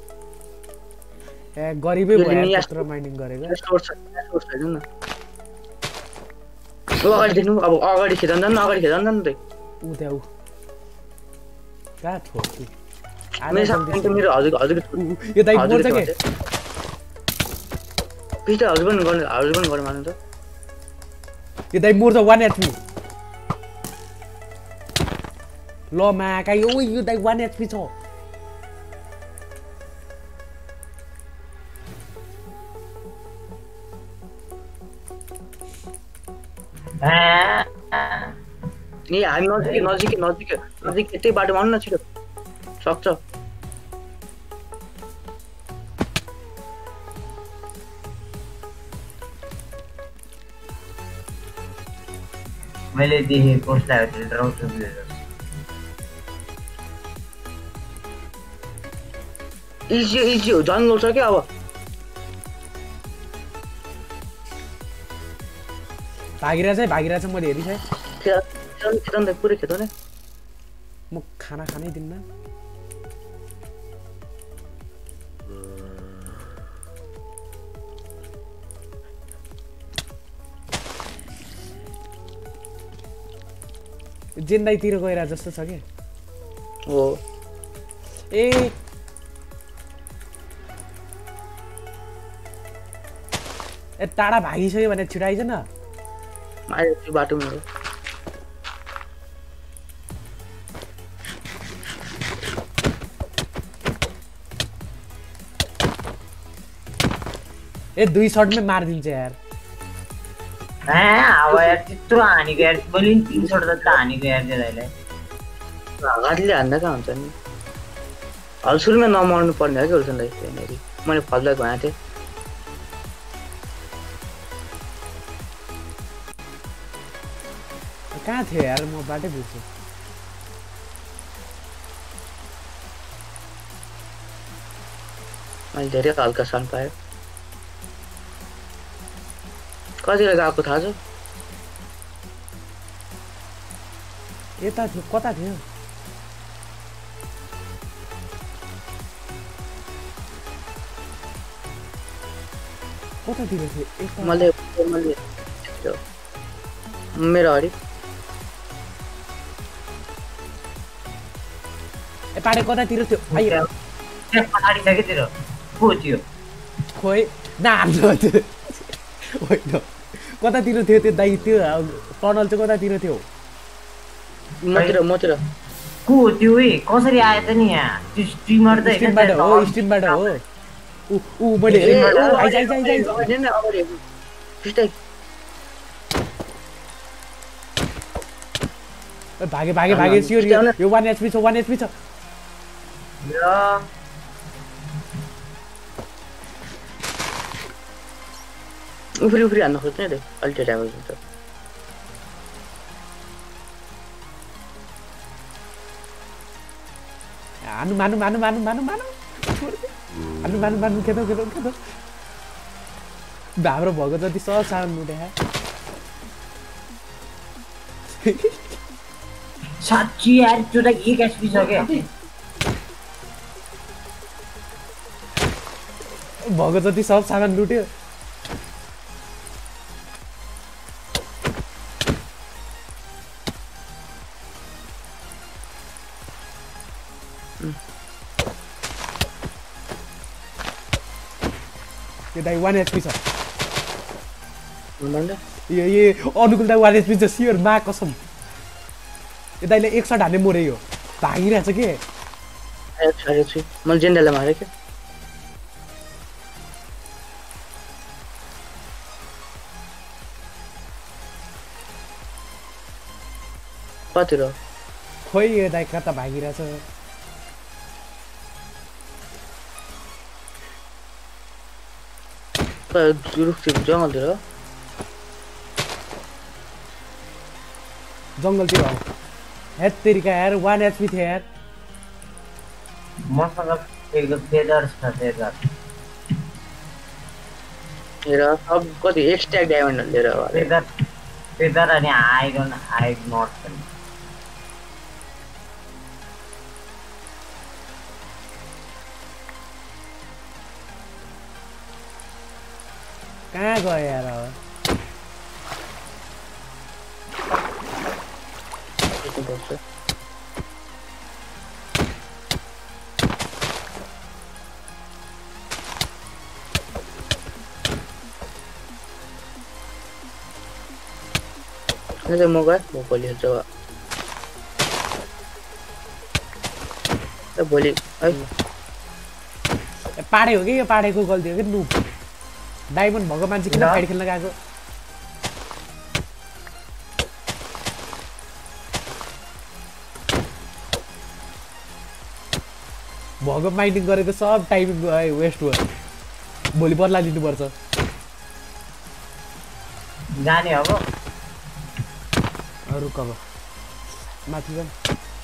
ए गरिबै भयो यत्रो माइनिङ गरेको सोर्स सोर्स हैन न ओ अगाडि देख्नु अब अगाडि खेदान जान्न अगाडि खेदान जान्न त उ त्यहाँ उ कहाँ छोड्छु मेरो साथी त मेरो हजुर हजुर यो दाइ मर्छ के पिस्टल हजुर पनि गर्ने हजुर पनि गर्ने मान्नु त यो दाइ मर्छ one H P ल माका यो यो दाइ one H P छ नि हामी नजिक नजिक नजिक नजिक यतै बाटोमा आउनु न छिटो सक्छ मैले देखेँ पोस्टलाई डराउँछु इजी इजी हो जङ्गल छ क्या अब भागिरहेछ है भागिरहेछ मैले हेरिसकेँ खेतन खेतन त पुरै खेतन है म खाना खानै दिन्न जेन्दाइतिर गइरा जस्तो छ के हो ए ए टाढा भागिसक्यो भने छिटो आइज न आयो त्यो बाटोमा हो ए दुई शॉट में मार दिन्छ यार ए अब यार त्यत्रो हानेको यार मैले तीन शॉट जस्तो हानेको यार त्यसलाई हातले हान्दा कहाँ हुन्छ नि हल सुरुमा नमर्नु पर्ने हो कि उल्सनलाई त्यहाँनेरि मैले फललाई भनेको थिएँ कहाँ थियो यार म बाटै बिर्सेँ मैले धेरै हल्का सन पाएँ कतिले गएको थाहा छ यता थियो कता थियो कतातिर थियो मैले मैले मेरो अगाडि ए पाडे कतातिर थियो आइयो पछाडि छ के तेरो को थियो खोइ नाम थियो होइन कतातिर थियो त्यो दाइ त्यो टनल चाहिँ कतातिर थियो मतिर मतिर को त्यो ए कसरी आयो त नि यहाँ त्यो स्ट्रिमर त स्ट्रिमबाट हो स्ट्रिमबाट हो उ उ मैले आइ आइ आइ आइ न अगाडि फिस्टै भागे भागे भागे सियोर यो one H P छ one H P छ ल उफ्री उफ्री हान्न खोज्ने रे अल्टे ड्यामेज हुन्छ हानु मानु मानु मानु मानु मानु हानु मानु मानु खेदो खेदो खेदो हाम्रो भएको जति सहज साउन्ड उठे साच्ची यार त्यो त एक एचपी छ के भएको जति सब सामान लुट्यो यो दाइ one H P छ यो ये अनुकूल दाइ one H P छ सियोर मा कसम यो दाइले एक शट हान्ने मरे यो भागिरहेछ के मैले जेन्डालाई मारेँ के कति र खोइ यो दाइ कता भागिरहेछ रुखतिर जङ्गलतिर जङ्गलतिर हो हेत तेरिका यार one H P थियो यार मसँग एक फेदर छ फेदर हेर सब कति एक स्ट्याक डायमन्ड लिएर फेदर फेदर अनि आइरन आइग नट पनि कहाँ गयो यार अब Nanti mau kan? Mau boleh coba. Kita boleh. Ayo. पाडे हो कि यो पाडेको गल्ती हो कि नुब डायमन्ड भएको मान्छे किन फाइट खेल्न गएको भगो माइनिङ गरेको सब टाइम वेस्ट भयो भोलि बदला लिनुपर्छ जाने अब अरु कब माथि जाम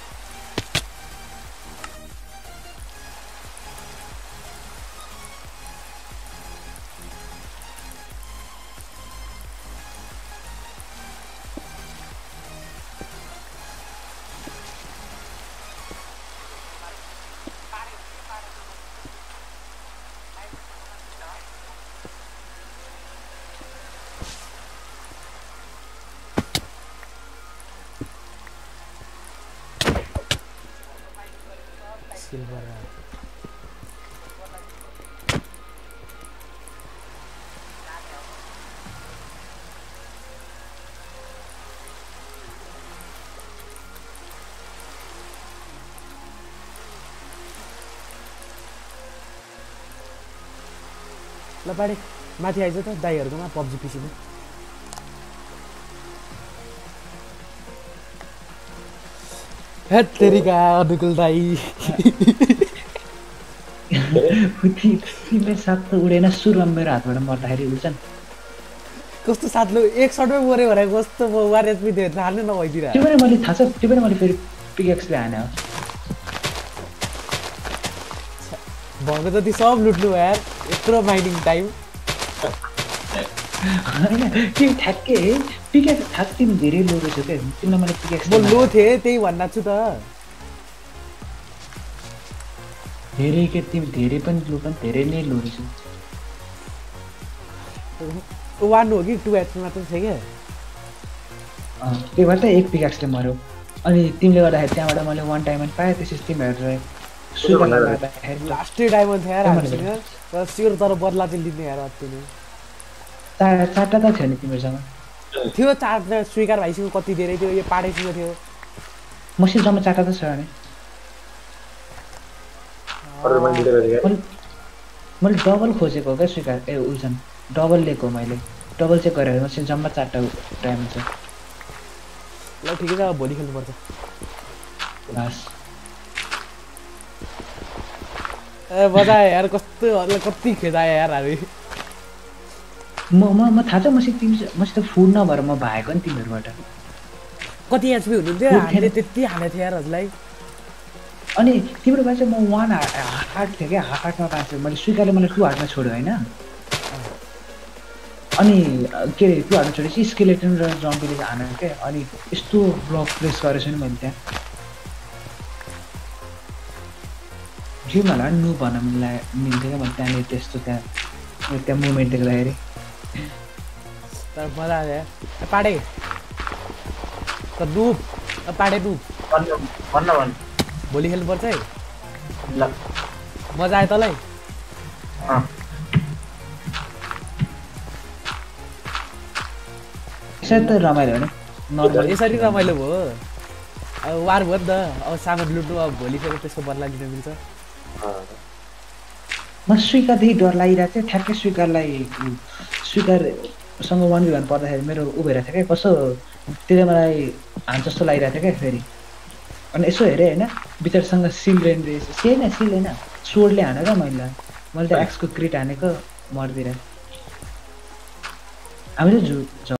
silver ल पाडे माथि आइज त दाइहरुकोमा पबजी पीसीमा हेट तेरीका अनुकुल दाई तिमीले साथ त उडेन सुरुमा मेरो हातबाट मर्दाखेरि उल्छन् कस्तो साथले एक शटमै मर्यो भने कस्तो वार एचपी दियो थाल्नु नभइदिरा त्यो पनि मैले थाहा छ त्यो पनि मैले फेरि पिकेक्सले हाने हो भएको जति सब लुट्नु यार यत्रो माइनिङ टाइम हैन तिमी ठ्याक्कै पिकेक्स ठ्याक्क तिमी धेरै लो रहेछौ के तिमीलाई मैले पिकेक्स म लो थिएँ त्यही भन्ना छु त धेरै के तिमी धेरै पनि लो पनि धेरै नै लो रहेछौ वान हो कि टु एचपी मात्र छ क्या त्यही भएर त एक पिकेक्सले मर्यो अनि तिमीले गर्दाखेरि त्यहाँबाट मैले वान डायमन्ड पाएँ त्यसपछि तिमीहरू सुरुमा गर्दाखेरि लास्टै डायमन्ड थियो यार हामीसँग तर स्योर तर बदला चाहिँ लिने यार अति नै चार चारवटा त थियो नि तिमीहरूसँग थियो चारवटा स्वीकार भाइसँग कति धेरै थियो यो पाडेसँग थियो मसित जम्मा चारवटा त छ नि मैले डबल खोजेको क्या स्वीकार ए उल्छन् डबल लिएको मैले डबल चेक गरेर मसित जम्मा चारवटा डायमन्ड छ ल ठिकै छ भोलि खेल्नुपर्छ बस ए बजाए यार कस्तो कति खेदाए यार हामी म म म थाहा छ मसित तिमी मसित फुड नभएर म भाएको नि तिमीहरूबाट कति एचपी हुनुहुन्थ्यो हामीले त्यति हालेको थियो यार हजुरलाई अनि तिम्रो भए चाहिँ म वान हार्ट थिएँ क्या हार्ट हार्टमा पाएको मैले स्वीकारले मलाई टु हार्टमा छोड्यो होइन अनि के अरे टु हार्टमा छोडेपछि स्केलेटन र जम्पीले हानेको क्या अनि यस्तो ब्लक प्रेस गरेको छु नि मैले त्यहाँ जिमहरूलाई नु भन्न मिला मिल्थ्यो क्या मैले त्यहाँनिर त्यस्तो त्यहाँ त्यहाँ मुभमेन्ट देख्दाखेरि तर मजा आयो पाडे त नुब पाडे नुब भन्न भन्न भोलि खेल्नुपर्छ है ल मजा आयो तँलाई यसरी त रमाइलो हो नि नर्मल यसरी रमाइलो भयो अब वार भयो नि त अब सामान लुट्नु अब भोलि फेरि त्यसको बदला लिन मिल्छ म स्वीकारदेखि डर लागिरहेको थियो ठ्याक्कै स्वीकारलाई स्वीकारसँग वान भि वान पर्दाखेरि मेरो उ भइरहेको थियो क्या कसो त्यसले मलाई हान्छ जस्तो लागिरहेको थियो क्या फेरि अनि यसो हेरेँ होइन बिचारसँग सिल रेन रहेछ सेम सिल होइन सोडले हानेर मैले मैले त एक्सको क्रिट हानेको मर्दिएर हामीले झु